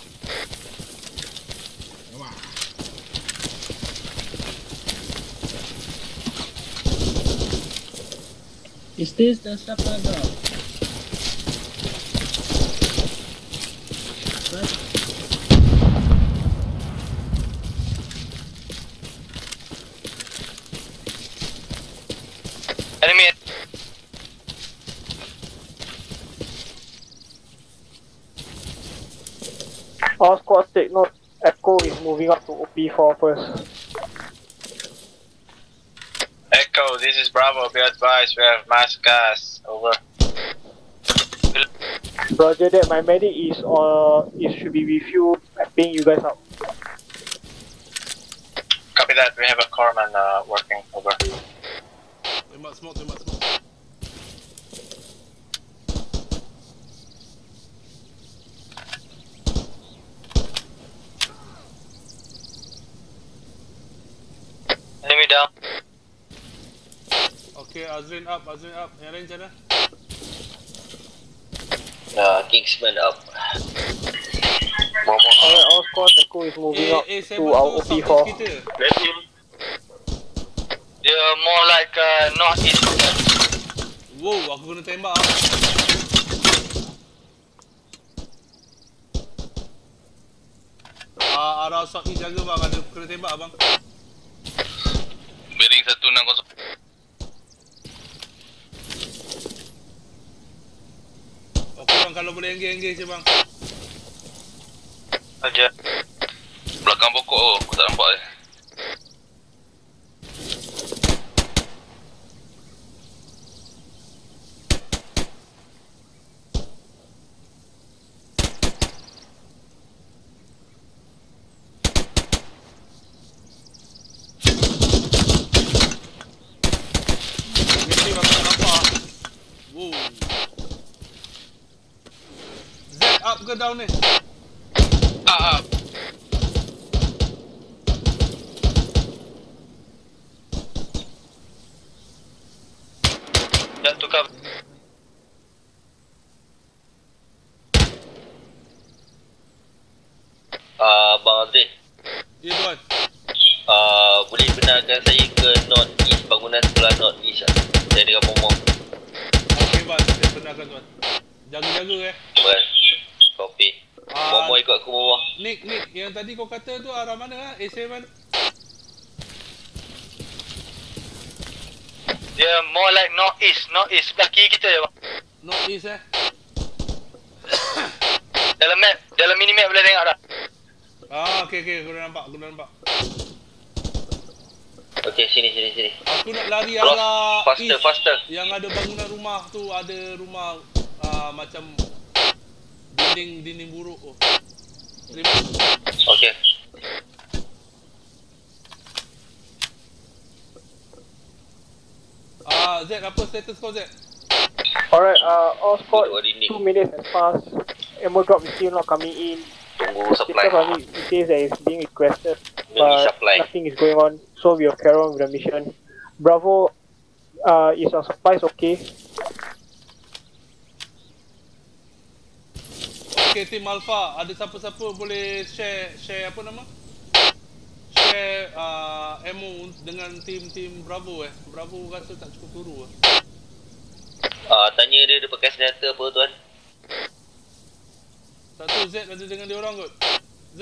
Is this the supper dog? What? Enemy. All squads take note. Echo is moving up to O P four first. Echo, this is Bravo. Be advised, we have mass gas. Over. Roger that. My medic is on. It should be with you. I ping you guys up. Copy that. We have a corpsman uh, working. Over. Tembak smoke, tembak smoke. Enemy down. Okay, Azrin up, Azrin up. Yang lain macam mana? Uh, Kingsman up. Alright, all squads. Echo is moving up to our O P four. Let him. Dia more like uh, north east. Wow, aku kena tembak ah. Ah, arah south east jaga bang, ada kena tembak abang. Bearing satu enam kosong. Okey bang, kalau boleh engage-engage je bang. Aja. Belakang pokok oh, aku tak nampak eh. Mesti bang tak nampak. Wow. Z up ke down ni? Up, up. Dah tukar. Uh, Abang Azrin. Ya tuan. Uh, boleh benarkan saya ke north east, bangunan sebelah north east lah. Saya dengan Momong. Okey bang, saya benarkan tuan. Jaga-jaga eh. Baik. Copy. Ah, Momong ikut aku Momong. Nick, Nick, yang tadi kau kata tu arah mana ah? ASEA mana? Dia more like north east, north east sebelah kiri kita je bang. North east eh. Dalam map, dalam mini map boleh tengok dah. Ah, okey okey, aku dah nampak, aku dah nampak. Okey, sini sini sini. Aku nak lari Cross. arah Faster, east. faster. Yang ada bangunan rumah tu, ada rumah uh, macam dinding dinding buruk tu. Terima. Okey. Ah, Z, apa status kau Z? Alright, uh, all squads. Two minutes has passed. Ammo drop is still not coming in. Tunggu supply. It says that it's being requested, Tunggu but supply. nothing is going on. So we will carry on with the mission. Bravo, uh, is our supplies okay? Okay, tim Alpha, ada siapa-siapa boleh share share apa nama? Share uh, ammo dengan tim-tim Bravo eh. Bravo rasa tak cukup turu eh. Ah, tanya dia dia pakai senjata apa tuan? Tak tahu Z ada dengan dia orang kot. Z.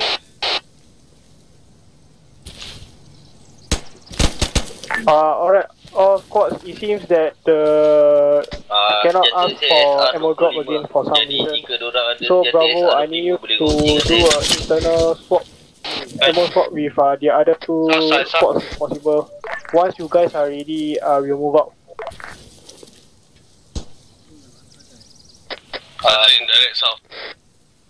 Uh, alright, all squads, it seems that the Uh, cannot ask for ammo drop again for some reason. So Bravo, I need you to do an internal swap, ammo swap with uh, the other two squads if possible. Once you guys are ready, uh, we'll move out. Uh, direct south.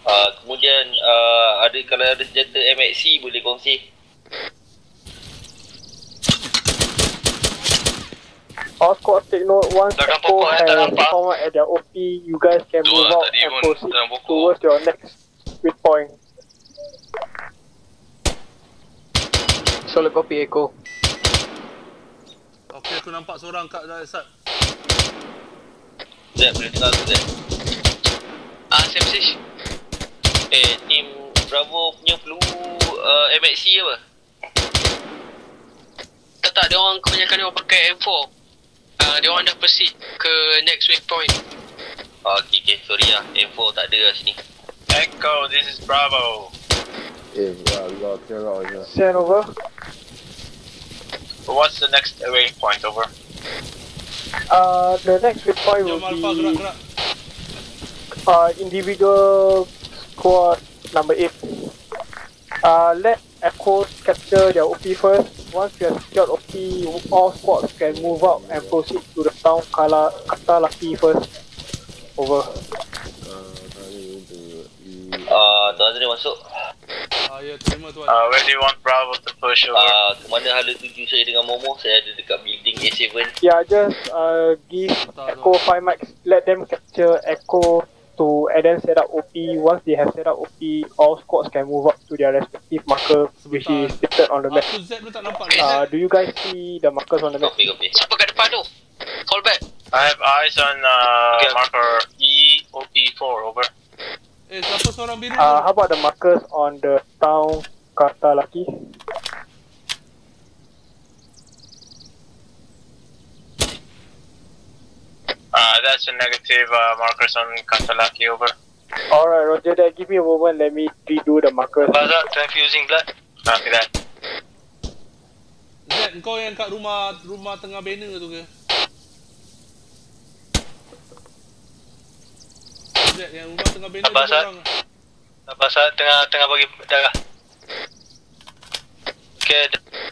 Uh, kemudian uh, ada kalau ada senjata M X C boleh kongsi. All squad take note, once Echo has forward at their O P, you guys can move out and proceed towards your next weak point. Solid copy Echo. Okay, aku nampak seorang kat dalam sat. Zed, boleh dengar aku Zed? Ah, saya message. Eh, team Bravo punya perlu uh, M X C apa? Tak tak, dia orang kebanyakan dia orang pakai M four. Uh, dia orang dah proceed ke next waypoint. Oh, okay, okay, sorry lah, M four tak ada lah sini. Echo, this is Bravo. Eh, yeah, we gotta clear out here. Send over. What's the next waypoint, over? Uh, the next waypoint will Jom Alpha, gerak, be gerak. uh, individual squad number eight. Uh, let Echo capture their O P first. Once you have secured O P, all squads can move out and proceed to the town Kala Katalaki first. Over. Uh, Tuan Andri masuk. Ah, ya, terima tuan. Uh, where do you want Bravo to push over? Uh, ke mana hala tuju saya dengan Momo? Saya ada dekat building A seven. Yeah, just uh, give Echo five mics. Let them capture Echo to and then set up O P. Once they have set up O P, all squads can move up to their respective marker, which is stated on the map. Aku Z pun tak nampak. Uh, do you guys see the markers on the map? Copy, copy. Siapa kat depan tu? Fall back. I have eyes on uh, Okay. marker E O P four, over. Eh, siapa seorang biru Uh, tu? how about the markers on the town Katalaki? Uh, that's a negative uh, markers on Katalaki, over. Alright, Roger that. Give me a moment. Let me redo the markers. Bazar, confusing blood. Copy that. Z, kau yang kat rumah rumah tengah banner tu ke? Z, yang rumah tengah banner tu Bazar. orang. Bazar tengah tengah bagi darah. Okay.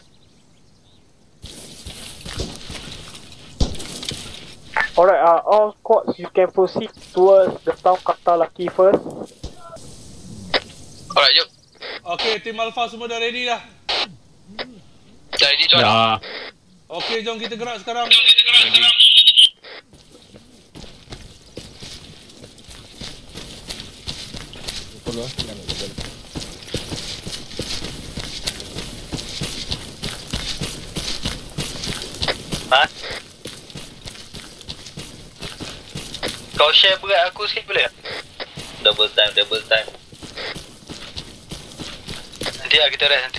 Alright, uh, all squads, you can proceed towards the town Katalaki first. Alright, jom. Okay, tim Alpha semua dah ready dah. Dah ready tuan? Dah. Okay, jom kita gerak sekarang. Jom kita gerak sekarang. Betul lah, jangan nak betul. Ha? Kau share berat aku sikit boleh? Double time, double time. Nanti lah kita rest nanti.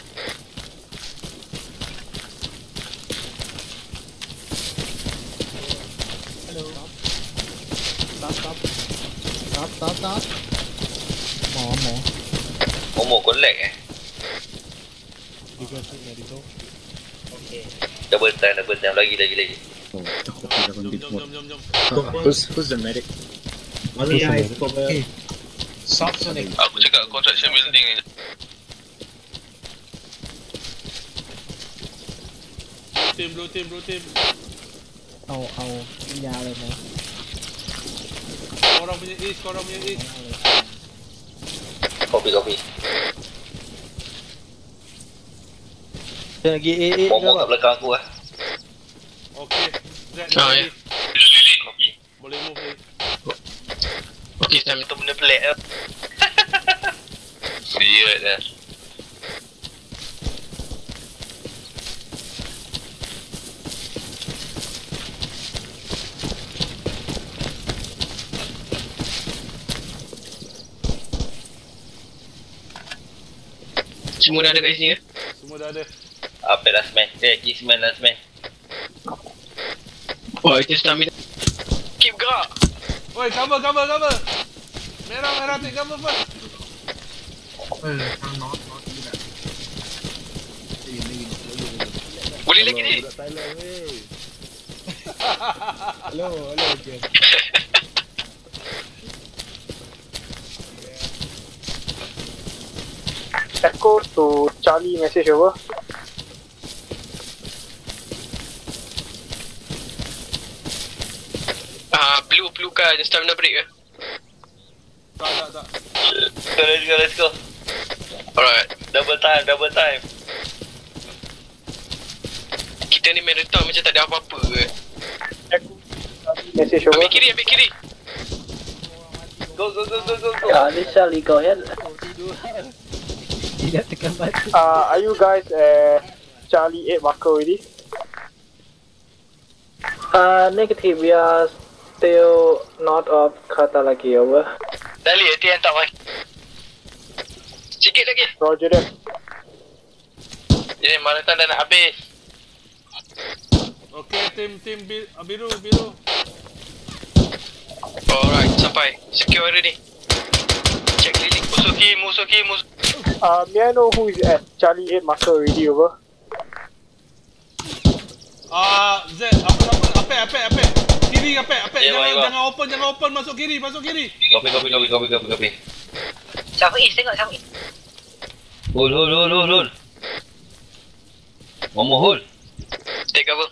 Hello. Stop, stop. Stop, stop, stop. Mo, mo. Momo, kau lag eh? You guys are ready to go? Okay. Double time, double time. Lagi, lagi, lagi. Jom, jom, jom, jom, jom. Who's, who's the medic? Yeah, okay. Soft Sonic. Aku cakap construction building ni. Blue team, blue team, blue team. เอาเอายาเลยไหม Korang punya ace, korang punya ace. Copy, copy. Lagi A A Momo kat belakang aku lah. Okay. Z, Ah, ready. ya. Copy. Boleh move ni. Okay, time. Itu benda pelik lah. Weird lah. Semua dah ada kat sini ke? Semua dah ada. Apa last man? Eh, kiss man, last man. Oh, itu stamina. Keep gerak. Oi, cover, cover, cover. Merah, merah, take cover first. Boleh lagi ni? hello hello Jen. Echo to Charlie, message over. Ah, blue perlukan stamina break ke? Tak, tak, tak. Let's go, let's go, let's go. Alright. Double time, double time. Kita ni marathon macam tak ada apa-apa ke. Message over. Ambil kiri, ambil kiri. Go, go, go, go, go, go. Yeah, this Charlie, go ahead. Tidak tekan batu. Uh, are you guys at Charlie eight marker already? Uh, negative, we are still north of Katalaki, over. Dali, T N tak baik. Sikit lagi. Roger that. Ya, marathon dah nak habis. Okay, tim tim bi- biru biru. Alright, sampai. Secure already. Check keliling. Musuh kiri, musuh kiri, musuh. Uh, may I know who is at Charlie eight marker already, over? Ah, Z, apa apa apa apa apa. Kiri apa apa. Ya, Jangan baik, jangan open, jangan open, masuk kiri, masuk kiri. Copy, copy, copy, copy, copy, copy. South East, tengok South East. Hold, hold, hold, hold, hold. One more hold. Take cover.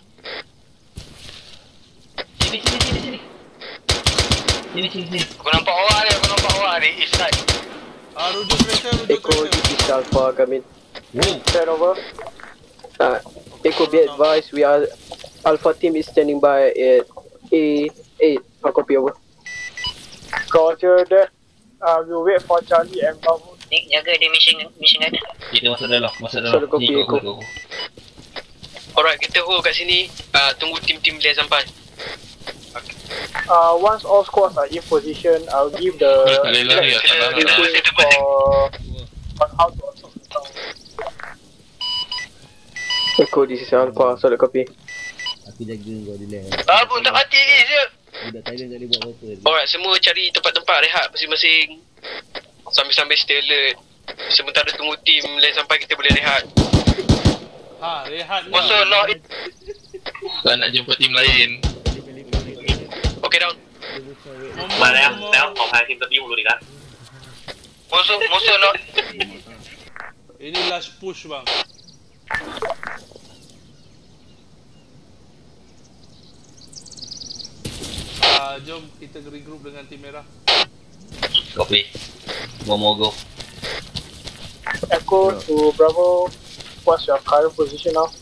Sini, sini, sini, sini. Sini, sini, sini. Aku nampak orang ni, aku nampak orang ni, east side. Ah, rujuk kereta, rujuk Echo, kereta. this is Alpha coming. Wow. Turn over. Uh, Echo, be advised, we are Alpha team is standing by at A eight. I'll copy over. Roger that. Uh, we'll wait for Charlie and Bravo. Nick, jaga dia mission mission ada. Kita masuk dalam, masuk So, dalam. copy, Ni, Echo. go, go, go. Alright, kita hold kat sini. Uh, tunggu tim-tim dia sampai. Uh, once all squads are in position, I'll give the Tak boleh lari lah, tak lari. briefing for on how to assault the town. Echo, this is Alpha. Solid copy. Aku jaga kau di left. Ah, pun tak mati ni je. Budak Thailand tak boleh buat apa-apa. Alright, semua cari tempat-tempat rehat masing-masing. Sambil-sambil stay alert. Sementara tunggu tim lain sampai kita boleh rehat. Ha, rehat ni. Musuh north. Tak nak jumpa tim lain. Okay, down. Mana yang Tengok, kau hai tim tepi dulu ni kan. Musuh, musuh north. Ini last push bang. Ah, jom kita regroup dengan tim merah. Copy. One more go. Echo to Bravo. What's your current position now?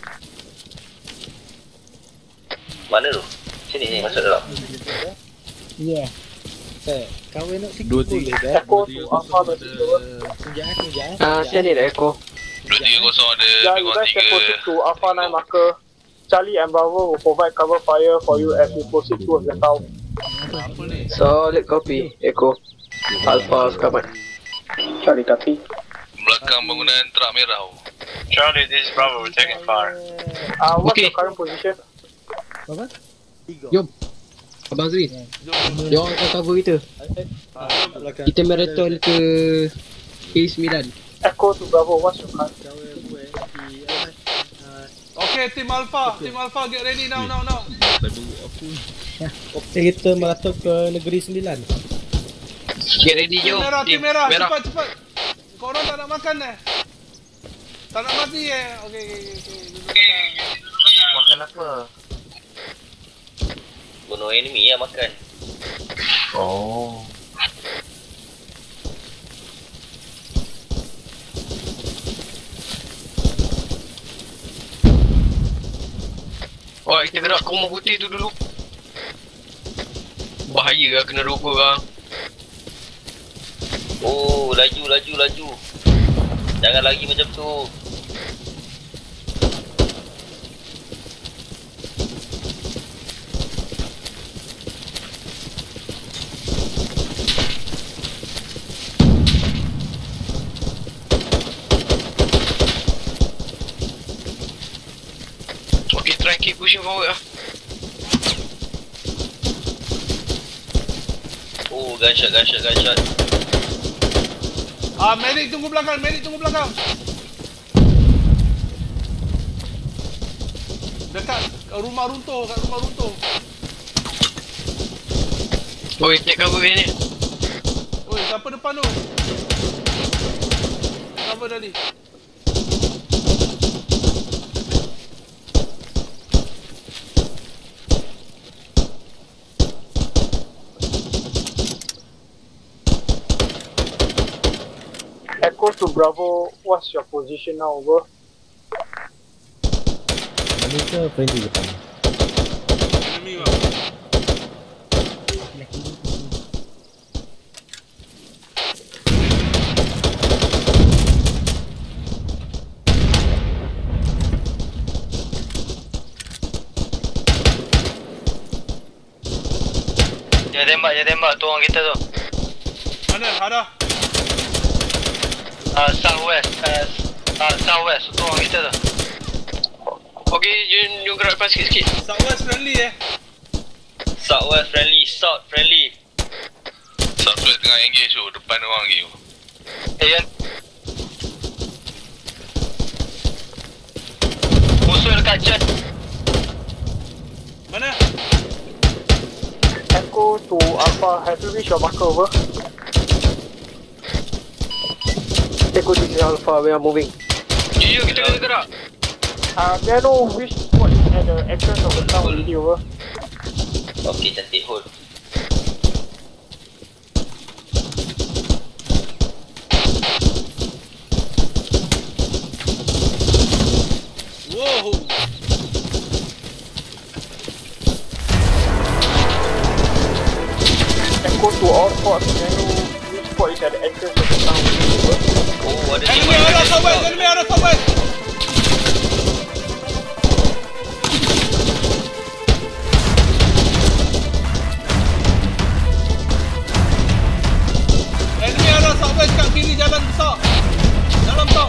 Mana tu? Sini, sini, masuk dalam. Yeah. Eh, kawan nak sikit Dua boleh tiga. kan? Echo to Alpha message over. Tunjuk eh, tunjuk eh. Ah, send it, Echo. dua tiga kosong ada Yeah, you guys can proceed to Alpha nine marker. Charlie and Bravo will provide cover fire for you as we proceed towards the town. Apa ni? Solid copy, Echo. Alpha coming. Charlie copy. belakang bangunan truk merah. Charlie, this is Bravo, we're taking fire. Uh, what's Okay. your current position? Apa? Jom. Abang Zri. Dia orang akan cover kita. Kita marathon ke A nine. Echo to Bravo, what's your current? Okay, tim Alpha, tim Alpha get ready now, now, now. Kita marathon ke negeri sembilan. Get ready, Tim jom. merah, tim merah, merah. cepat, cepat. Korang tak nak makan eh? Tak nak mati eh? Okay, okay, okay. okay. Makan apa? Bunuh enemy lah makan. Oh. Oh, kita gerak ke rumah putih tu dulu. Bahaya lah kena roba lah. Oh, laju, laju, laju. Jangan lagi macam tu. Okay, try keep pushing forward lah. Oh, gunshot, gunshot, gunshot. Ah, medic tunggu belakang, medic tunggu belakang. Dekat rumah runtuh, kat rumah runtuh. Oi, take cover ni. Oi, siapa depan tu? Cover tadi. Echo to Bravo, what's your position now, over? Malaysia friendly depan. Enemy bang. Jangan tembak, jangan tembak tu orang kita tu. Mana? Ada? Uh, southwest, uh, uh, southwest tu orang kita tu. Okay, you, you gerak depan sikit-sikit. Southwest friendly eh? Southwest friendly, south friendly. Southwest tengah engage tu, depan orang lagi tu. Eh, Yan. Musuh dekat jet. Mana? Echo to Alpha, have you reached your marker, over? Echo, this is Alpha, we are moving. You, you, kita kena gerak. Uh, may I know which spot is at the entrance of the town already, over? Okay, cantik, hold. Whoa! Echo to all spots, may I know which spot is at the entrance of the town already, over? Oh, ada Enemy ada southwest, enemy ada southwest. Enemy ada southwest kat kiri jalan besar. Dalam town.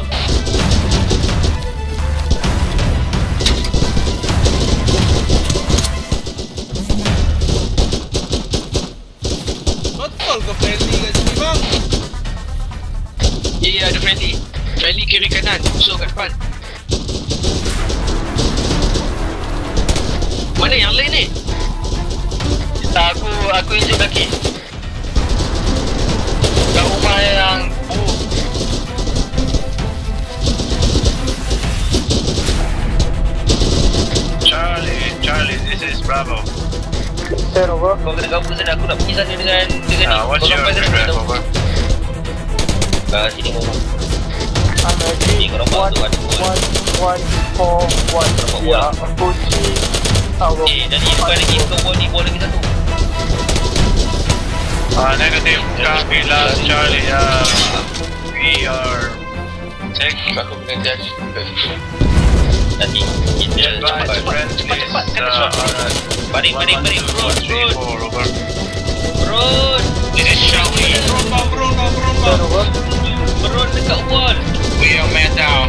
Betul ke friendly kat sini bang? Ya, yeah, ada friendly. Friendly kiri kanan, musuh kat depan. Mana yang lain ni? Aku, aku injek kaki. Kat rumah yang... Oh. Charlie, Charlie, this is Bravo. Send over. Kau kena gabung sana, aku nak pergi sana dengan dengan ni. Uh, what's Kau your sampai sana address, tahu. over? Kat sini kau. I'm ready. One, one, one, four, one. We are approaching our... Eh, dari depan lagi, kau buat ni, buat lagi satu. Uh, negative, copy, last Charlie, uh, we are taking... Aku kena judge. Nanti kita cepat cepat cepat cepat kena shot. Baring baring baring road road road. This is Charlie. Bron bang, bron bang, bron bang. Bron dekat wall. We are man down.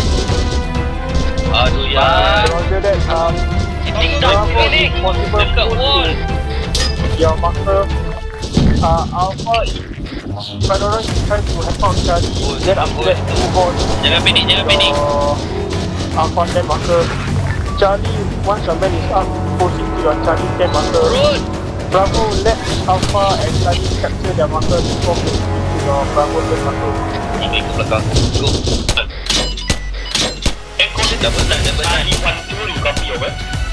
Aduh ya. Roger that. Um, Sitting down klik dekat wall. Your marker. Uh, Alpha, kalau orang try to help out Charlie, then after that move on. Jangan panik, jangan panik. Alpha ten marker. Charlie, once your man is up, proceed to your Charlie ten marker. Road. Bravo, let Alpha and Charlie capture their marker before proceeding to your Bravo ten marker. Ini ke belakang. Go. Echo double nine, double nine. One two, you copy over.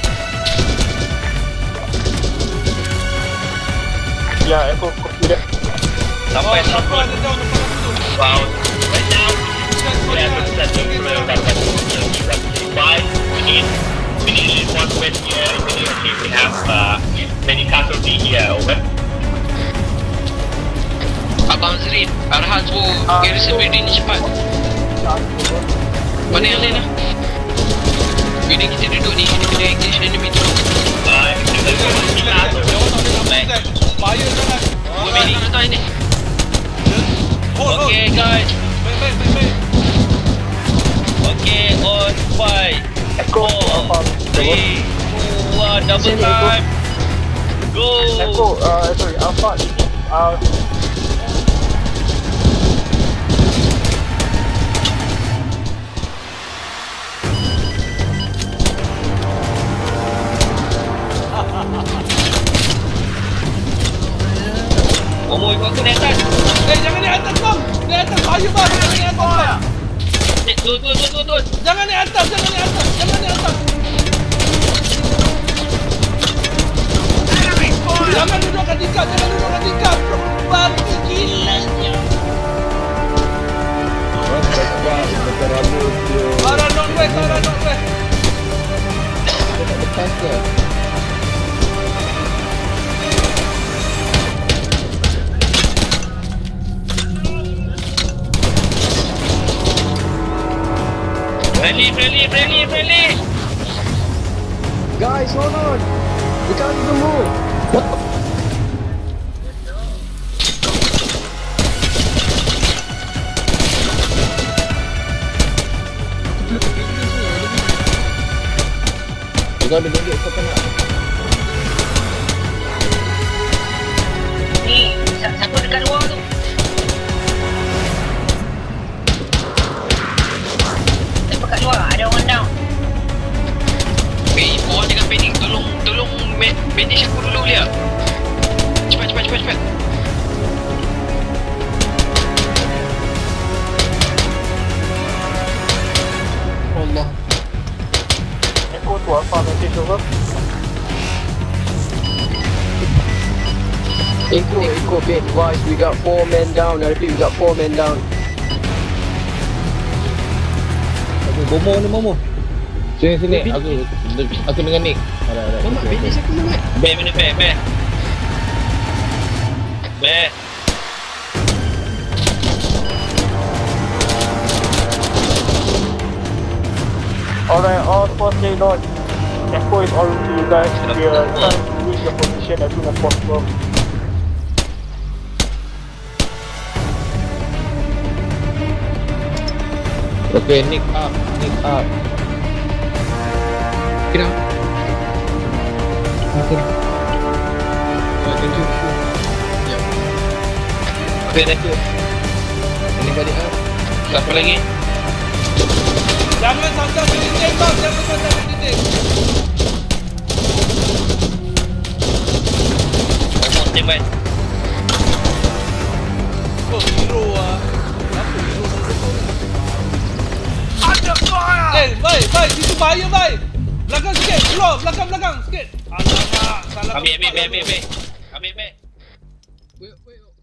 Yeah, Echo copy that. Sampai sampai. Wow. Right now, we have a setting for five. We need we need one win here. Immediately we have uh, many casualty here. Over. Abang Zrin, arahan semua garrison building ni cepat. Mana yang lain lah? Bila kita duduk ni, kita kena engage enemy tu. Ah, kita kena engage. Bahaya sangat. Dua minit kita ini. Okay guys. Baik baik baik baik. Okay, on five. Echo, Alpha. Three, two, one, double time. Go. Echo, uh, sorry, Alpha, uh, Omo ikut aku naik atas. Eh, jangan naik atas bang. Naik atas bahaya bang. Jangan naik atas bang. Eh, turun turun turun turun. Jangan naik atas, jangan naik atas. Jangan naik atas. Jangan duduk kat tingkap, jangan duduk kat tingkap. Bagi gilanya. Friendly, friendly, friendly, friendly. Guys, hold on. We can't even move. What the? Kau ada gagak kau tak nak? Ni, siapa dekat luar tu? Siapa kat luar? Ada orang down. Eh, orang jangan panik. Tolong, tolong manage aku dulu dia. Cepat, cepat, cepat, cepat. Allah. Echo to Alpha, message over. Echo, Echo, be advised, we got four men down. I repeat, we got four men down. Aku bomo ni bomo. Sini sini, aku aku dengan Nick. Ada ada. Mamat, bandage aku Mamat. Bear mana bear, bear. Bear. Alright, all squads stay on. Echo is all to you guys. We are trying to reach your position as soon as possible. Okay, Nick up, Nick up. Get out. Okay. Oh, thank you. Yeah. Okay, thank you. Anybody else? Siapa lagi? Jangan santai titik bang, jangan santai titik. Kamu standby. Oh, hero ah. Kenapa hero tu? Under fire! Eh, baik, baik, situ bahaya baik. Belakang sikit, keluar, belakang, belakang sikit. Alamak, salah. Ambil, ambil, ambil, ambil. Ambil, ambil. Wait, wait,